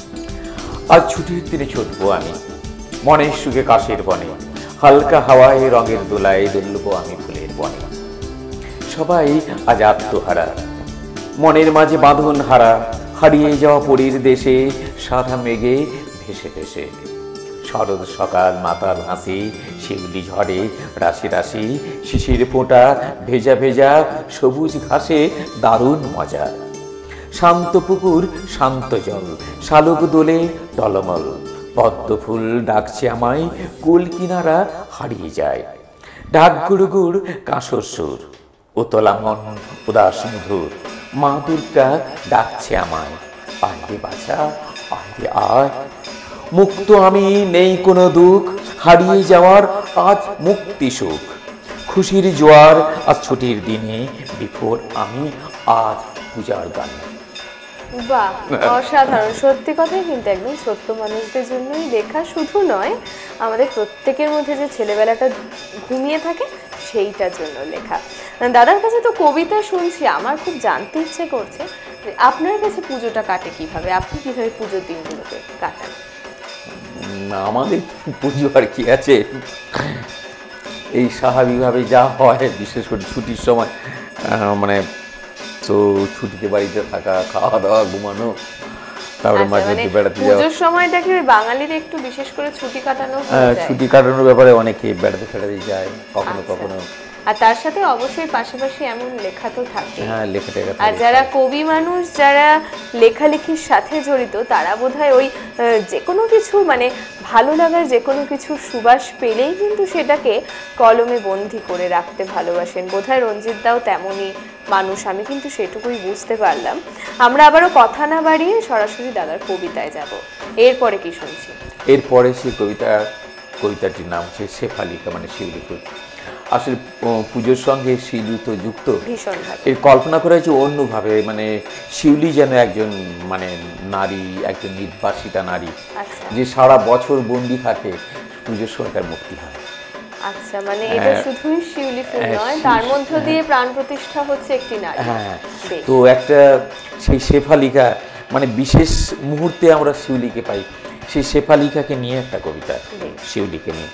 S2: আজ ছুটির দিনে ছুটবো আমি মনের সুখে কাশের বনে, হালকা হাওয়ায় রঙের দোলায় দুলবো আমি ফুলের বনে। সবাই আজ আত্মহারা, মনের মাঝে বাঁধন হারা, হারিয়ে যাওয়া পরীর দেশে সাদা মেঘে ভেসে ভেসে। শরৎ সকাল মাতাল হাসি, শিউলি ঝড়ে রাশি রাশি, শিশির ফোঁটা ভেজা ভেজা সবুজ ঘাসে দারুণ মজা। শান্ত পুকুর শান্ত জল, শালুক দোলে টলমল, পদ্ম ফুল ডাকছে আমায়, কুল কিনারা হারিয়ে যায়। ডাক গুড় গুড় কাঁসর সুর, উতলা মন উদাস মধুর, মা দুর্গা ডাকছে আমায়, আয় বাছা আয় আয়। মুক্ত আমি নেই কোনো দুঃখ, হারিয়ে যাওয়ার আজ মুক্তি সুখ, খুশির জোয়ার আজ ছুটির দিনে বিফোর আমি আজ পূজার গান।
S1: বাহ, অসাধারণ। সত্যি কথাই কিন্তু একদম ছোট্ট মানুষদের জন্যই লেখা, শুধু নয় আমাদের প্রত্যেকের মধ্যে যে ছেলেবেলাটা ঘুমিয়ে থাকে সেইটার জন্য লেখা। দাদার কাছে তো কবিতা শুনছি, আমার খুব জানতে ইচ্ছে করছে যে আপনার কাছে পুজোটা কাটে কিভাবে, আপনি কিভাবে পুজোর দিনগুলোকে কাটান?
S2: উম, আমাদের পুজো আর কি আছে, এই স্বাভাবিকভাবে যা হয়, বিশেষ করে ছুটির সময় আহ, মানে তো ছুটিতে বাড়িতে থাকা, খাওয়া দাওয়া, ঘুমানো, তারপরে
S1: আচ্ছা,
S2: মাঝে
S1: মানে
S2: মধ্যে বেড়াতে যাওয়া।
S1: পুজোর সময়টাকে ওই বাঙালির একটু বিশেষ করে ছুটি কাটানো হয়ে
S2: আহ,
S1: যায়।
S2: ছুটি কাটানোর ব্যাপারে অনেকে বেড়াতে ফেড়াতে যায়, কখনো
S1: আচ্ছা।
S2: কখনো।
S1: আর তার সাথে অবশ্যই পাশাপাশি এমন লেখা তো থাকে।
S2: হ্যাঁ, লেখা টেখা
S1: আর যারা কবি মানুষ, যারা লেখালেখির সাথে জড়িত, তারা বোধহয় ওই আহ, যে কোনো কিছু মানে ভালো লাগার যে কোনো কিছুর সুবাস পেলেই কিন্তু সেটাকে কলমে বন্দি করে রাখতে ভালোবাসেন। বোধহয় রঞ্জিত দাও তেমনই মানুষ, আমি কিন্তু সেটুকুই বুঝতে পারলাম। আমরা আবারও কথা না বাড়িয়ে সরাসরি দাদার কবিতায় যাব। এরপরে কি শুনছি?
S2: এরপরে সেই কবিতা, কবিতাটির নাম হচ্ছে শেফালিকা, মানে শিউলি ফুল। আসলে প- পুজোর সঙ্গে শিউলি তো যুক্ত,
S1: ভীষণভাবে।
S2: এর কল্পনা করা হয়েছে অন্যভাবে, মানে শিউলি যেন একজন মানে নারী, একজন নির্বাসিতা নারী,
S1: আচ্ছা
S2: যে সারা বছর বন্দি থাকে, পুজোর সময় তার মুক্তি হয়।
S1: আচ্ছা, মানে এটা
S2: হ্যাঁ।
S1: শুধুই শিউলি ফুল
S2: হ্যাঁ,
S1: নয়,
S2: শি-
S1: তার মধ্য দিয়ে প্রাণ প্রতিষ্ঠা হচ্ছে একটি নারী।
S2: হ্যাঁ,
S1: বেশ।
S2: তো একটা সেই শেফালিকা, মানে বিশেষ মুহূর্তে আমরা শিউলিকে পাই, সেই শেফালিকাকে নিয়ে একটা কবিতা,
S1: বেশ।
S2: শিউলিকে নিয়ে।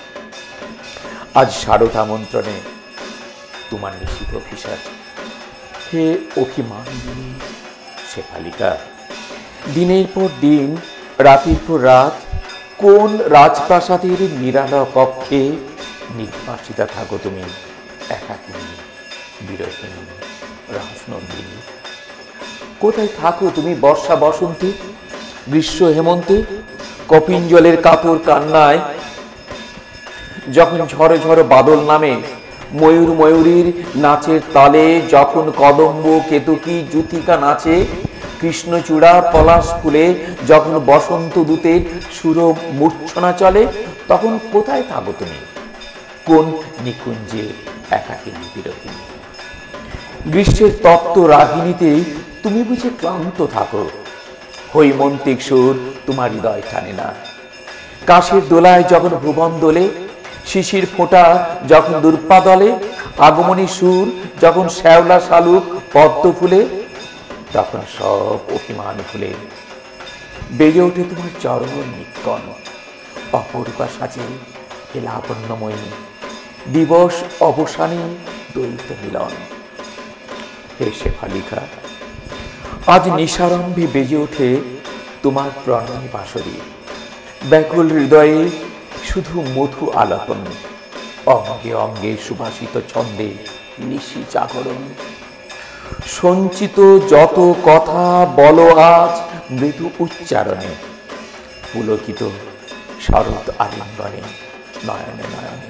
S2: আজ শারদ আমন্ত্রণে তোমার নিশিত অফিসার, হে অভিমানিনী শেফালিকা, দিনের পর দিন, রাতের পর রাত, কোন রাজপ্রাসাদের নিরালা কক্ষে নির্বাসিতা থাকো তুমি, একাকিনী, বিরহিণী, রাজনন্দিনী। কোথায় থাকো তুমি বর্ষা বসন্তে, গ্রীষ্ম হেমন্তে, কপিন জলের কাতর কান্নায়, যখন ঝড়ো ঝড়ো বাদল নামে, ময়ূর ময়ূরীর নাচের তালে, যখন কদম্ব কেতকী জুতিকা নাচে, কৃষ্ণচূড়া পলাশ ফুলে যখন বসন্ত দূতের সুর মূর্ছনা চলে, তখন কোথায় থাকো তুমি, কোন নিকুঞ্জে একাকিনী বিরহিণী। গ্রীষ্মের তপ্ত রাগিনীতে তুমি বুঝে ক্লান্ত থাকো, হৈমন্তিক সুর তোমার হৃদয় টানে না। কাশের দোলায় যখন ভুবন দোলে, শিশির ফোঁটা যখন দুর্পা দলে, আগমনী সুর যখন শ্যাওলা শালুক পদ্ম ফুলে, তখন সব অভিমান ভুলে বেজে ওঠে তোমার চরণ নিকন। অপরূপা সাজে হে লাবণ্যময়ী, দিবস অবসানে দ্বৈত মিলন। হে শেফালিকা, আজ নিশারম্ভে বেজে ওঠে তোমার প্রণয় বাঁশরী, ব্যাকুল হৃদয়ে শুধু মধু আলাপন, অঙ্গে অঙ্গে সুভাষিত ছন্দে নিশি জাগরণ। সঞ্চিত যত কথা বলো আজ মৃদু উচ্চারণে, পুলকিত শরৎ আলিঙ্গনে, নয়নে নয়নে।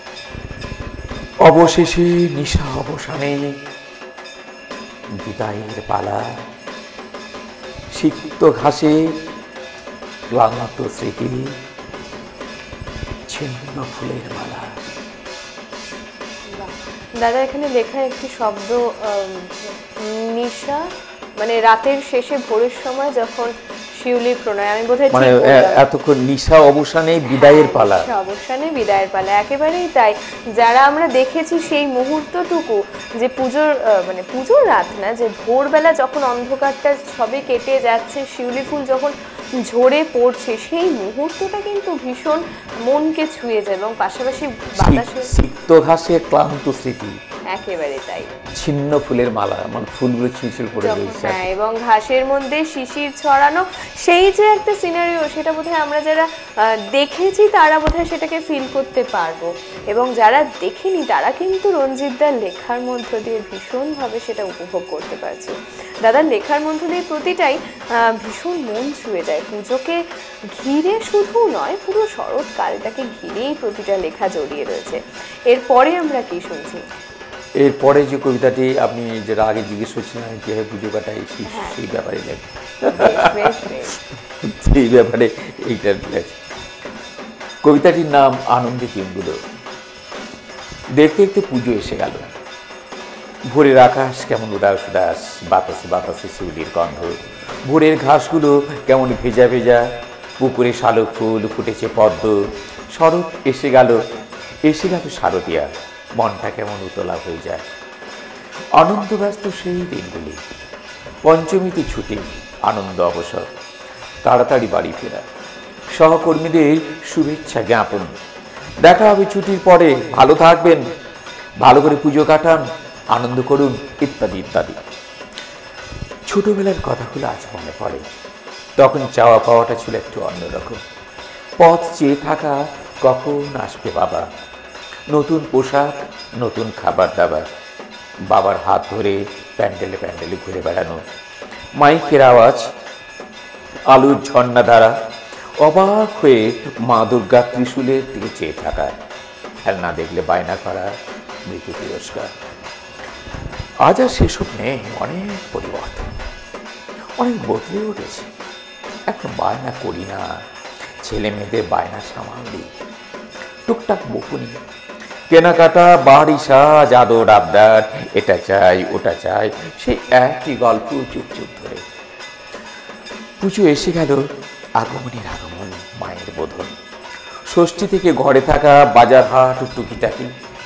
S2: অবশেষে নিশা অবসানে বিদায়ের পালা, সিক্ত ঘাসে ক্লান্ত স্মৃতি, ছিন্ন ফুলের মালা।
S1: দাদা এখানে লেখা একটি শব্দ নিশা, মানে রাতের শেষে ভোরের সময় যখন শিউলির প্রণয়, আমি বোধহয়
S2: মানে এতক্ষণ নিশা অবসানে বিদায়ের পালা,
S1: অবসানে বিদায়ের পালা, একেবারেই তাই। যারা আমরা দেখেছি সেই মুহূর্তটুকু, যে পুজোর মানে পুজোর রাত না, যে ভোরবেলা যখন অন্ধকারটা সবে কেটে যাচ্ছে, শিউলি ফুল যখন ঝরে পড়ছে, সেই মুহূর্তটা কিন্তু ভীষণ মনকে ছুঁয়ে যায়, এবং পাশাপাশি বাতাসে
S2: সিক্ত ঘাসে ক্লান্ত স্মৃতি,
S1: একেবারে তাই,
S2: ছিন্ন ফুলের মালা, মানে ফুলগুলো ছিঁড়ছিড় পড়ে রয়েছে,
S1: হ্যাঁ, এবং ঘাসের মধ্যে শিশির ছড়ানো, সেই যে একটা সিনারিও, সেটা বোধহয় আমরা যারা দেখেছি তারা বোধহয় সেটাকে ফিল করতে পারবো, এবং যারা দেখেনি তারা কিন্তু রঞ্জিতদার লেখার মধ্য দিয়ে ভীষণভাবে সেটা উপভোগ করতে পারছে। দাদার লেখার মধ্য দিয়ে প্রতিটাই ভীষণ মন ছুঁয়ে যায়। পুজোকে ঘিরে শুধু নয়, পুরো শরৎকালটাকে ঘিরেই প্রতিটা লেখা জড়িয়ে রয়েছে। এরপরে আমরা কি শুনছি?
S2: এরপরে যে কবিতাটি আপনি যেটা আগে জিজ্ঞেস করছিলেন কিভাবে পুজো কাটাই, সেই ব্যাপারে লেখ, সেই ব্যাপারে এইটার লেখ। কবিতাটির নাম আনন্দে দিনগুলো। দেখতে দেখতে পুজো এসে গেল। ভোরের আকাশ কেমন উদাস উদাস, বাতাসে বাতাসে শিউলির গন্ধ, ভোরের ঘাসগুলো কেমন ভেজা ভেজা, পুকুরে শালক ফুল ফুটেছে পদ্ম। শরৎ এসে গেল, এসে গেল শারদিয়া, মনটা কেমন উতলা হয়ে যায়। আনন্দ ব্যস্ত সেই দিনগুলি, পঞ্চমীতে ছুটি, আনন্দ অবসর, তাড়াতাড়ি বাড়ি ফেরা, সহকর্মীদের শুভেচ্ছা জ্ঞাপন, দেখা হবে ছুটির পরে, ভালো থাকবেন, ভালো করে পুজো কাটান, আনন্দ করুন, ইত্যাদি ইত্যাদি। ছোটবেলার কথাগুলো আজ মনে পড়ে। তখন চাওয়া পাওয়াটা ছিল একটু অন্যরকম। পথ চেয়ে থাকা, কখন আসবে বাবা, নতুন পোশাক, নতুন খাবার দাবার, বাবার হাত ধরে প্যান্ডেলে প্যান্ডেলে ঘুরে বেড়ানো, মাইকের আওয়াজ, আলুর ঝর্ণা ধারা, অবাক হয়ে মা দুর্গা ত্রিশূলের দিকে চেয়ে থাকা, খেলনা দেখলে বায়না করা, মৃত্যু পুরস্কার। আজ আর সেসব নেই, অনেক পরিবর্তন, অনেক বদলে উঠেছে। এখন বায়না করি না, ছেলে মেয়েদের বায়না সামাল দিই, টুকটাক বকুনি, কেনাকাটা, বাড়ি সাজ, আদর আবদার, এটা চাই ওটা চাই, সেই একই গল্প চুপ চুপ ধরে। পুজো এসে গেল, আগমনের আগমন, মায়ের বোধন, ষষ্ঠী থেকে ঘরে থাকা, বাজার হাট টুকিটাকি,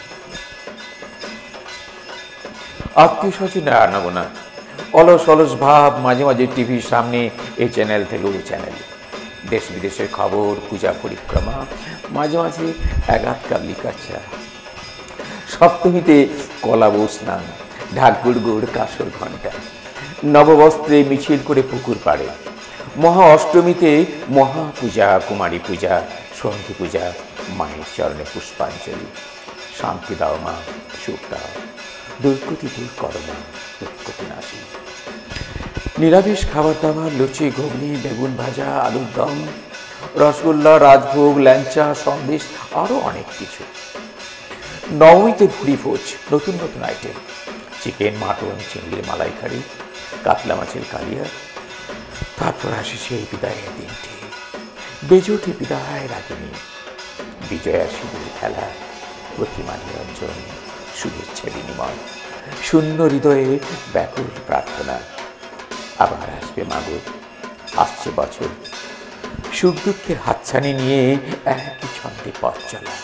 S2: আত্মীয় স্বজন আনাবো না, অলস অলস ভাব, মাঝে মাঝে টিভির সামনে এই চ্যানেল থেকে ওই চ্যানেল, দেশ বিদেশের খবর, পূজা পরিক্রমা, মাঝে মাঝে এগাত কাবলি কাচ্চা, সপ্তমীতে কলাবৌ স্নান, ঢাক গুড় গুড়, কাসর ঘণ্টা, নববস্ত্রে মিছিল করে পুকুর পাড়ে, মহা অষ্টমীতে মহা পূজা, কুমারী পূজা, সন্ধি পূজা, মায়ের চরণে পুষ্পাঞ্জলি। শান্তি দাও মা, সুখ দাও, দুর্গতি দূর করো মা, দুর্গতি নাশী। নিরামিষ খাবার দাবার, লুচি, ঘুগনি, বেগুন ভাজা, আলুর দম, রসগোল্লা, রাজভোগ, ল্যাংচা, সন্দেশ, আরও অনেক কিছু। নবমীতে ভুড়ি ভোজ, নতুন নতুন আইটেম, চিকেন, মাটন, চিংড়ির মালাইকারি, কাতলা মাছের কালিয়া। তারপর আসে সেই বিদায়ের দিনটি, বেজোটি বিদায় রাগিনী, বিজয়া সিঁদুর খেলা, প্রতিমা নিরঞ্জন, শুভেচ্ছা বিনিময়, শূন্য হৃদয়ে ব্যাকুল প্রার্থনা। আবার আসবে মাগো, আসছে বছর, সুখ দুঃখের হাতছানি নিয়ে একই ছন্দে পথ চলা।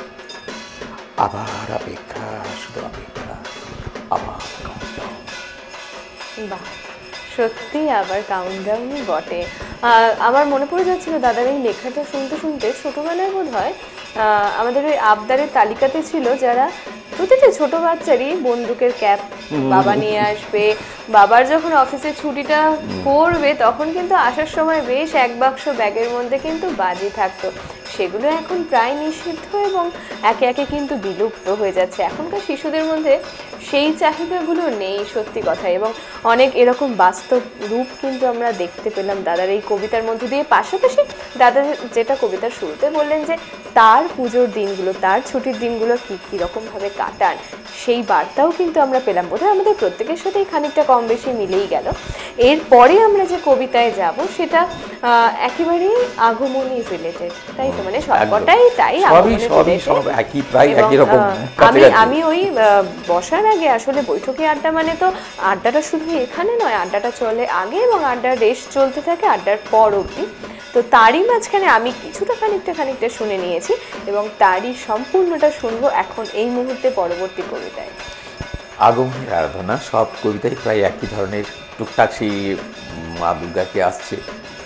S2: আবার অপেক্ষা, শুধু অপেক্ষা, আবার countdown।
S1: বাহ, সত্যি আবার কাউন্টডাউনই বটে। আহ, আমার মনে পড়ে যাচ্ছিল দাদার এই লেখাটা শুনতে শুনতে, ছোটবেলায় বোধ হয় আমাদের ওই আবদারের তালিকাতে ছিল যারা প্রতিটি ছোট বাচ্চারই বন্দুকের ক্যাপ বাবা নিয়ে আসবে। বাবার যখন অফিসে ছুটিটা পড়বে তখন কিন্তু আসার সময় বেশ এক বাক্স ব্যাগের মধ্যে কিন্তু বাজি থাকতো। সেগুলো এখন প্রায় নিষিদ্ধ এবং একে একে কিন্তু বিলুপ্ত হয়ে যাচ্ছে। এখনকার শিশুদের মধ্যে সেই চাহিদাগুলো নেই, সত্যি কথা। এবং অনেক এরকম বাস্তব রূপ কিন্তু আমরা দেখতে পেলাম দাদার এই কবিতার মধ্যে দিয়ে। পাশাপাশি দাদা যেটা কবিতার শুরুতে বললেন যে তার পুজোর দিনগুলো, তার ছুটির দিনগুলো কী কীরকমভাবে কাটান, সেই বার্তাও কিন্তু আমরা পেলাম। বোধহয় আমাদের প্রত্যেকের সাথেই খানিকটা কম বেশি মিলেই গেল। এরপরে আমরা যে কবিতায় যাব সেটা একেবারেই আগমনী রিলেটেড, তাই তো? মানে সবকটাই তাই, আমি আমি ওই বসার আগে আসলে বৈঠকে আড্ডা মানে তো আড্ডাটা শুধু এখানে নয়, আড্ডাটা চলে আগে এবং আড্ডার রেস্ট চলতে থাকে আড্ডার পর অবধি। তো তারই মাঝখানে আমি কিছুটা খানিকটা খানিকটা শুনে নিয়েছি এবং তারই সম্পূর্ণটা শুনবো এখন এই মুহূর্তে পরবর্তী কবিতায়।
S2: আগমনের আরাধনা, সব কবিতাই প্রায় একই ধরনের, টুকটাক সেই মা দুর্গাকে আসছে।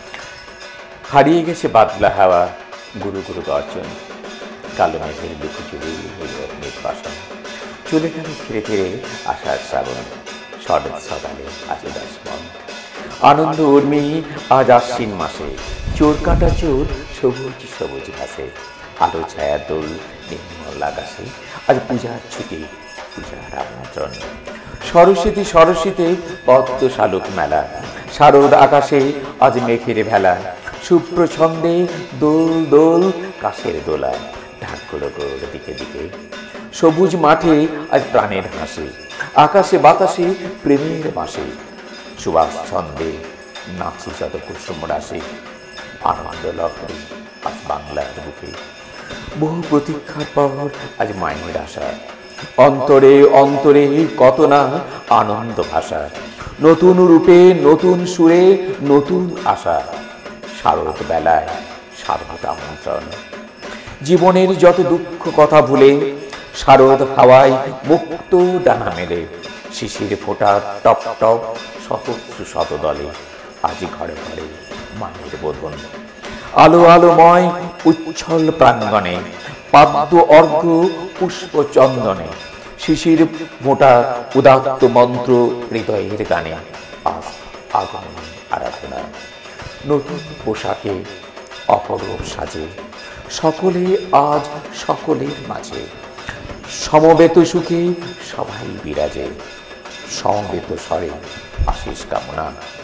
S2: হারিয়ে গেছে বাদলা হাওয়া, গুরু গুরু গর্জন, কালো মেঘের লুকু চুরি মেঘ বাসন, চলে গেল ফিরে ফিরে আষাঢ় শ্রাবণ, শরৎ সকালে আছে দশ মন, আনন্দ উর্মি আজ আশ্বিন মাসে, চোর কাটা চোর সবুজ সবুজ ঘাসে, আলো ছায়া দোল নির্মল আকাশে, আজ পূজার ছুটি, পূজার আমন্ত্রণ, সরস্বতী সরস্বতী পদ্ম শালুক মেলা, শারদ আকাশে আজ মেঘের ভেলা, শুভ্র ছন্দে দোল দোল কাশের দোলা, ঢাকগুলো গোড় দিকে দিকে, সবুজ মাঠে আজ প্রাণের হাসি, আকাশে বাতাসে প্রেমের বাসে, সুবাস ছন্দে নাচি যত কুসুম রাশি, আনন্দ লহরী আজ বাংলার বুকে, বহু প্রতীক্ষার পর আজ মায়ের আশা, অন্তরে অন্তরে কত না আনন্দ ভাষা, নতুন রূপে নতুন সুরে নতুন আশা, শারদ বেলায় শারদ আমন্ত্রণ, জীবনের যত দুঃখ কথা ভুলে শারদ হাওয়ায় মুক্ত ডানা মেলে, শিশির ফোঁটা টপ টপ শতস্র শত দলে, আজি ঘরে ঘরে মায়ের বোধন, আলো আলোময় উচ্ছল প্রাঙ্গণে, পাদ্য অর্ঘ্য পুষ্প চন্দনে, শিশির মোটা উদাত্ত মন্ত্র হৃদয়ের গানে, আজ আগমন আরাধনা, নতুন পোশাকে অপরূপ সাজে, সকলে আজ সকলের মাঝে, সমবেত সুখে সবাই বিরাজে, সমবেত স্বরে আশিস কামনা,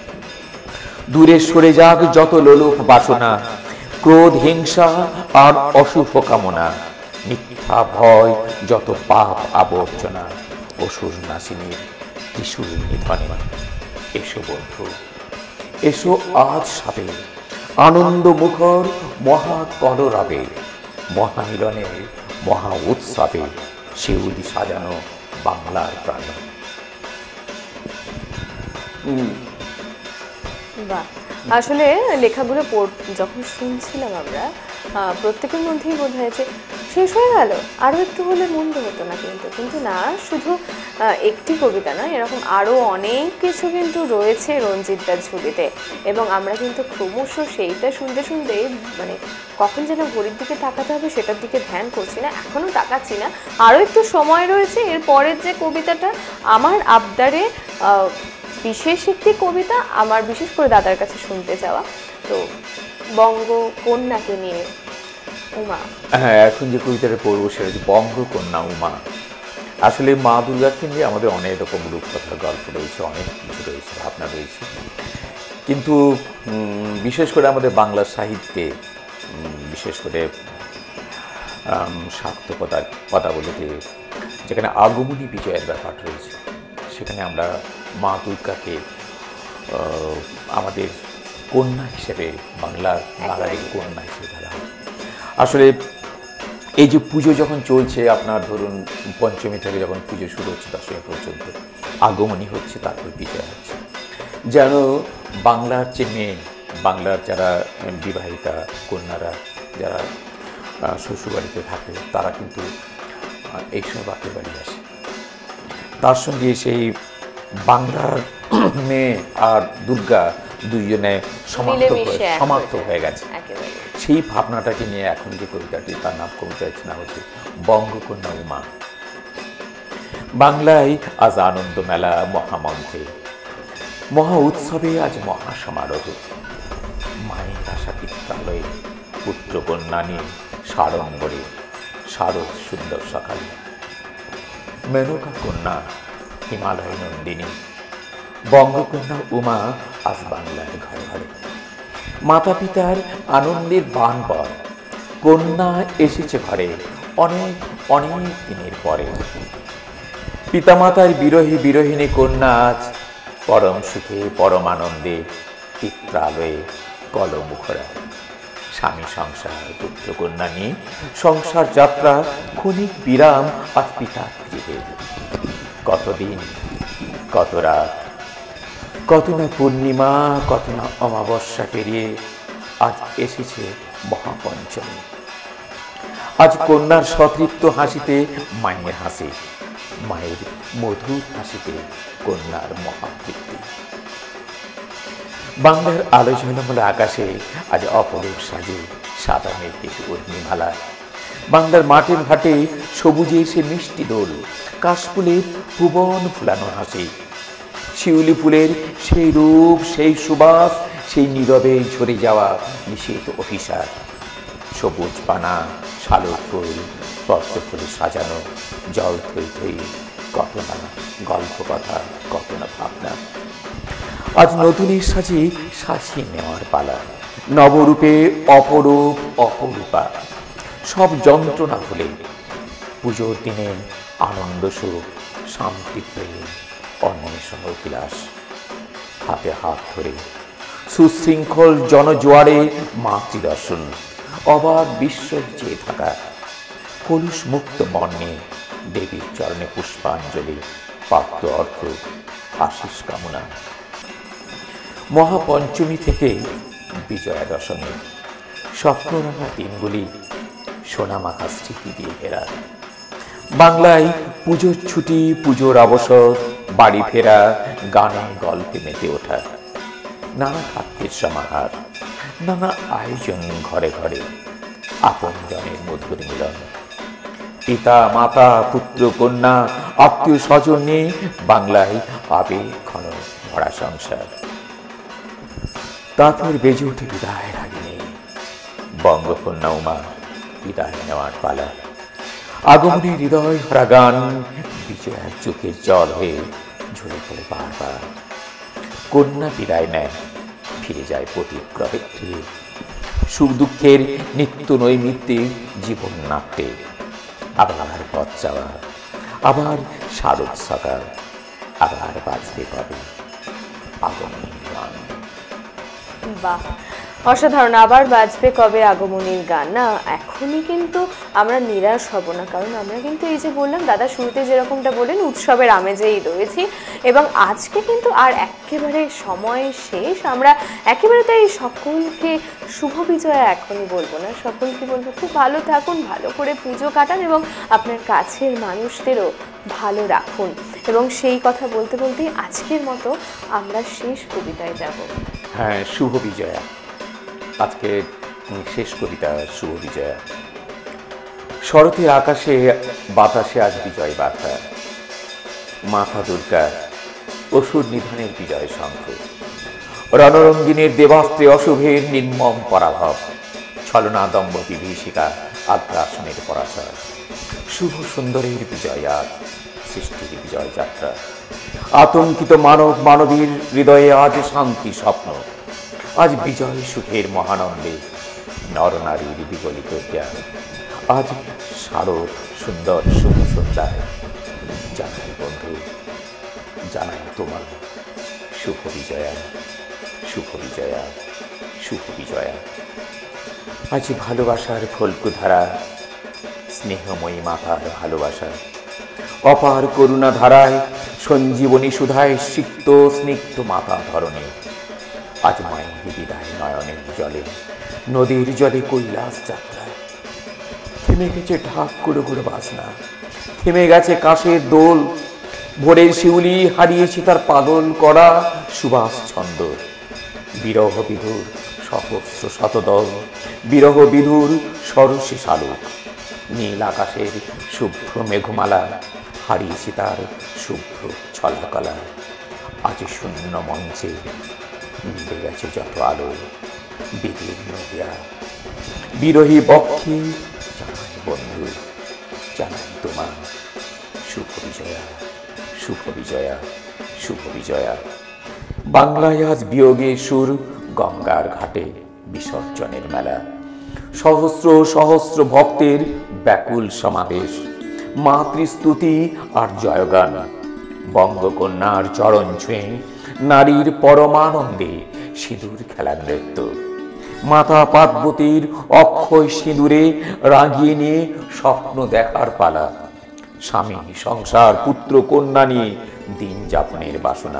S2: দূরে সরে যাক যত লোলুপ বাসনা, ক্রোধ হিংসা আর অশুভ কামনা, মিথ্যা ভয় যত পাপ আবর্জনা, অসুর নাশিনীর ত্রিশূল নিধনে, এসো বন্ধু এসো আজ সাথে, আনন্দ মুখর মহা কলরবে, মহামিলনের মহা উৎসবে, শিউলি সাজানো বাংলার প্রাণ।
S1: বাহ, আসলে লেখাগুলো যখন শুনছিলাম আমরা প্রত্যেকের মধ্যেই বোধ হয়েছে শেষ হয়ে গেল, আরও একটু হলে মন্দ হতো না। কিন্তু কিন্তু না, শুধু একটি কবিতা নয়, এরকম আরও অনেক কিছু কিন্তু রয়েছে রঞ্জিতদার ঝুলিতে এবং আমরা কিন্তু ক্রমশ সেইটা শুনতে শুনতে মানে কখন যেন ঘড়ির দিকে তাকাতে হবে সেটার দিকে ধ্যান করছি না, এখনও তাকাচ্ছি না। আরও একটু সময় রয়েছে, এর পরের যে কবিতাটা আমার আবদারে বিশেষ একটি কবিতা আমার বিশেষ করে দাদার কাছে শুনতে চাওয়া, তো বঙ্গকন্যাকে নিয়ে উমা।
S2: হ্যাঁ, এখন যে কবিতাটা পড়বো সেটা হচ্ছে বঙ্গকন্যা উমা। আসলে মা দুর্গাকে নিয়ে আমাদের অনেক রকম রূপকথার গল্প রয়েছে, অনেক কিছু রয়েছে, ভাবনা রয়েছে, কিন্তু বিশেষ করে আমাদের বাংলা সাহিত্যে, বিশেষ করে সার্থকতার পদাবলিতে যেখানে আগমনী বিজয়ের ব্যাপার রয়েছে, সেখানে আমরা মা দুর্গাকে আমাদের কন্যা হিসেবে, বাংলার বাঙালির কন্যা হিসেবে ধরা হয়। আসলে এই যে পুজো যখন চলছে, আপনার ধরুন পঞ্চমী থেকে যখন পুজো শুরু হচ্ছে দশমী পর্যন্ত আগমনী হচ্ছে, তারপর বিজয় হচ্ছে, যেন বাংলার যে মেয়ে, বাংলার যারা বিবাহিতা কন্যারা যারা শ্বশুরবাড়িতে থাকে, তারা কিন্তু এইসব বাপের বাড়ি আসে, তার সঙ্গে সেই বাংলার মেয়ে আর দুর্গা দুইজনে সমার্থক হয়ে সমার্থক হয়ে গেছে। সেই ভাবনাটাকে নিয়ে এখন যে কবিতাটি, তার নাম কবিতার নাম হচ্ছে বঙ্গকন্যা উমা। বাংলায় আজ আনন্দ মেলা মহামন্ত্রে, মহা উৎসবে আজ মহাসমারোহ, মায়ের আশা পিত্রালয়ে পুত্র কন্যা নিয়ে সাড়ম্বরে শারদ সুন্দর সকালে, মেনকা কন্যা হিমালয় নন্দিনী, বঙ্গকন্যা উমা আজ বাংলার ঘরে ঘরে। মাতা পিতার আনন্দের বানবর, কন্যা এসেছে ঘরে অনেক অনেক দিনের পরে। পিতামাতার বিরহী বিরহিণী কন্যা আজ পরম সুখে পরম আনন্দে পিত্রালয়ে কলমুখরা। স্বামী সংসার পুত্র কন্যা নিয়ে সংসার যাত্রা ক্ষণিক বিরাম আজ পিতার গৃহে। কতদিন কত রাত, কত না পূর্ণিমা, কত না অমাবস্যা পেরিয়ে আজ এসেছে মহাপঞ্চমী। আজ কন্যার সতৃপ্ত হাসিতে মায়ের হাসি, মায়ের মধুর হাসিতে কন্যার মহাতৃপ্তি। বাংলার আলো ঝলমলে আকাশে আজ অপরূপ সাজে সাদা মেঘে অগ্নিমালা। বাংলার মাঠের ঘাটে সবুজে সে মিষ্টি দোল, কাশফুলের ভুবন ফুলানো হাসি, শিউলি ফুলের সেই রূপ, সেই সুবাস, সেই নীরবে ঝরে যাওয়া নিষেধ অভিশাপ। সবুজ পানা, শালক ফুল, পদ্ম ফুলে সাজানো জল থই থই, কত না গল্প কথা, কত না ভাবনা। আজ নতুনের সাজে সাজিয়ে নেওয়ার পালা, নবরূপে অপরূপ অপরূপা। সব যন্ত্রণা ভুলে পুজোর দিনে আনন্দ সুখ, শান্তি প্রেম, অন্বেষণ বিলাস। হাতে হাত ধরে সুশৃঙ্খল জনজোয়ারে মাতৃদর্শন, অবাক বিস্ময় চেয়ে থাকা। কলুষ মুক্ত মন নিয়ে দেবীর চরণে পুষ্পাঞ্জলি, প্রাপ্ত অর্থ আশিস কামনা। মহাপঞ্চমী থেকে বিজয়া দশমী, স্বপ্নরাঙা দিনগুলি সোনামাখা স্মৃতি দিয়ে ঘেরা। বাংলায় পুজোর ছুটি, পুজোর অবসর, বাড়ি ফেরা, গানে গল্পে মেতে ওঠা, নানা খাদ্যের সমাহার, নানা আয়োজন ঘরে ঘরে, আপনজনের মধুর মিলন। পিতা মাতা পুত্র কন্যা আত্মীয় স্বজন নিয়ে বাংলায় আবেগ ঘন ভরা সংসার। তারপর বেজে ওঠে বিদায়ের আগে বঙ্গকন্যা উমা বিদায় নেওয়ার পালা। আগমনী হৃদয় ভরা গান বিজয়ার চোখের জল হয়ে ঝরে পড়ে বারবার। কন্যা বিদায় নেয়, ফিরে যায় প্রতিগ্রহে, সুখ দুঃখের নিত্য নৈমিত্তে জীবন নাট্যে। আবার পথ যাওয়া, আবার শারদ সকাল, আবার বাজবে কবে আগমনী গান।
S1: বাহ, অসাধারণ। আবার বাজবে কবে আগমনীর গান। না, এখনই কিন্তু আমরা নিরাশ হব না, কারণ আমরা কিন্তু এই যে বললাম, দাদা শুরুতে যেরকমটা বললেন, উৎসবের আমেজেই রয়েছি এবং আজকে কিন্তু আর একেবারে সময় শেষ। আমরা একেবারে তাই সকলকে শুভ বিজয়া এখনই বলবো না, সকলকে বলবো খুব ভালো থাকুন, ভালো করে পুজো কাটান এবং আপনার কাছের মানুষদেরও ভালো রাখুন। এবং সেই কথা বলতে বলতে আজকের মতো আমরা শেষ কবিতায় যাব।
S2: হ্যাঁ, শুভ বিজয়া। আজকে শেষ কবিতা শুভ বিজয়া। শরতে আকাশে বাতাসে আজ বিজয় বার্তা। মাতা দুর্গা অসুর নিধনের বিজয় শঙ্খ, রণরঙ্গিনীর দেবাস্ত্রে অশুভের নির্মম পরাভব, ছলনা দম্ভ বিভীষিকা আগ্রাসনের পরাজয়, শুভ সুন্দরের বিজয় আজ, সৃষ্টির বিজয় যাত্রা। আতঙ্কিত মানব মানবীর হৃদয়ে আজ শান্তি স্বপ্ন, আজ বিজয় সুখের মহানন্দে নরনারীর বিগলিত জ্ঞান। আজ শারদ সুন্দর শুভ সন্ধ্যায় জানাই বন্ধু, জানাই তোমার শুভ বিজয়া, শুভ বিজয়া, শুভ বিজয়া। আজ ভালোবাসার ফল্গুধারা, স্নেহময়ী মাতার ভালোবাসা, অপার করুণা ধারায় সঞ্জীবনী সুধায় সিক্ত স্নিগ্ধ মাতা ধরণী। আজ মায়ের বিদায় নয়নের জলে, নদীর জলে কৈলাস যাত্রায়। থেমে গেছে ঢাক গুঁড়ো গুঁড়ো বাজনা, থেমে গেছে কাশের দোল, ভোরের শিউলি হারিয়েছে তার পাগল করা সুবাস ছন্দ। বিরহ বিধুর সহস্র শতদল, বিরহ বিধুর সরসী শালুক, নীল আকাশের শুভ্র মেঘমালা হারিয়েছে তার শুভ্র ছলাকলা। আজ শূন্য মঞ্চে মিলে গেছে যত আলো, বিদীর্ণ দিয়া বিরহী বক্ষে জানাই বন্ধু, জানাই তোমার শুভ বিজয়া, শুভ বিজয়া, শুভ বিজয়া। বাংলায় আজ বিয়োগে সুর, গঙ্গার ঘাটে বিসর্জনের মেলা, সহস্র সহস্র ভক্তের ব্যাকুল সমাবেশ, মাতৃস্তুতি আর জয়গান, বঙ্গকন্যার চরণ ছুঁয়ে নারীর পরমানন্দে সিঁদুর খেলা নৃত্য। মাতা পার্বতীর অক্ষয় সিঁদুরে রাঙিয়ে নিয়ে স্বপ্ন দেখার পালা, স্বামী সংসার পুত্র কন্যা নিয়ে দিন যাপনের বাসনা।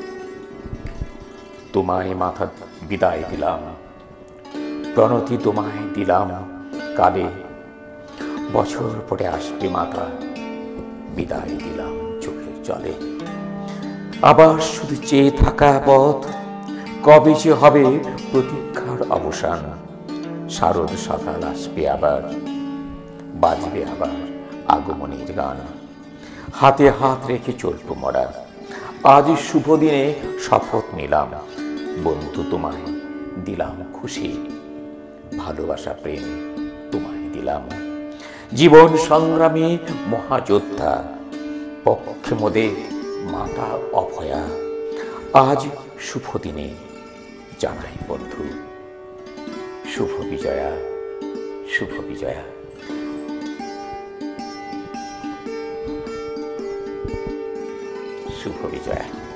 S2: তোমায় মাথা বিদায় দিলাম, প্রণতি তোমায় দিলাম কালে, বছর পরে আসবে মাতা, বিদায় দিলাম চোখের জলে। আবার শুধু চেয়ে থাকা পথ, কবে যে হবে প্রতীক্ষার অবসান। শারদ সকাল আসবে আবার, বাজবে আবার আগমনের গান, হাতে হাত রেখে চলব মরা। আজ শুভ দিনে শপথ নিলাম, বন্ধু তোমায় দিলাম খুশি, ভালোবাসা প্রেম তোমায় দিলাম। জীবন সংগ্রামে মহাযোদ্ধা, পক্ষে মোদে মাতা অভয়া। আজ শুভ দিনে জানাই বন্ধু শুভ বিজয়া, শুভ বিজয়া। শুভ বিজয়া।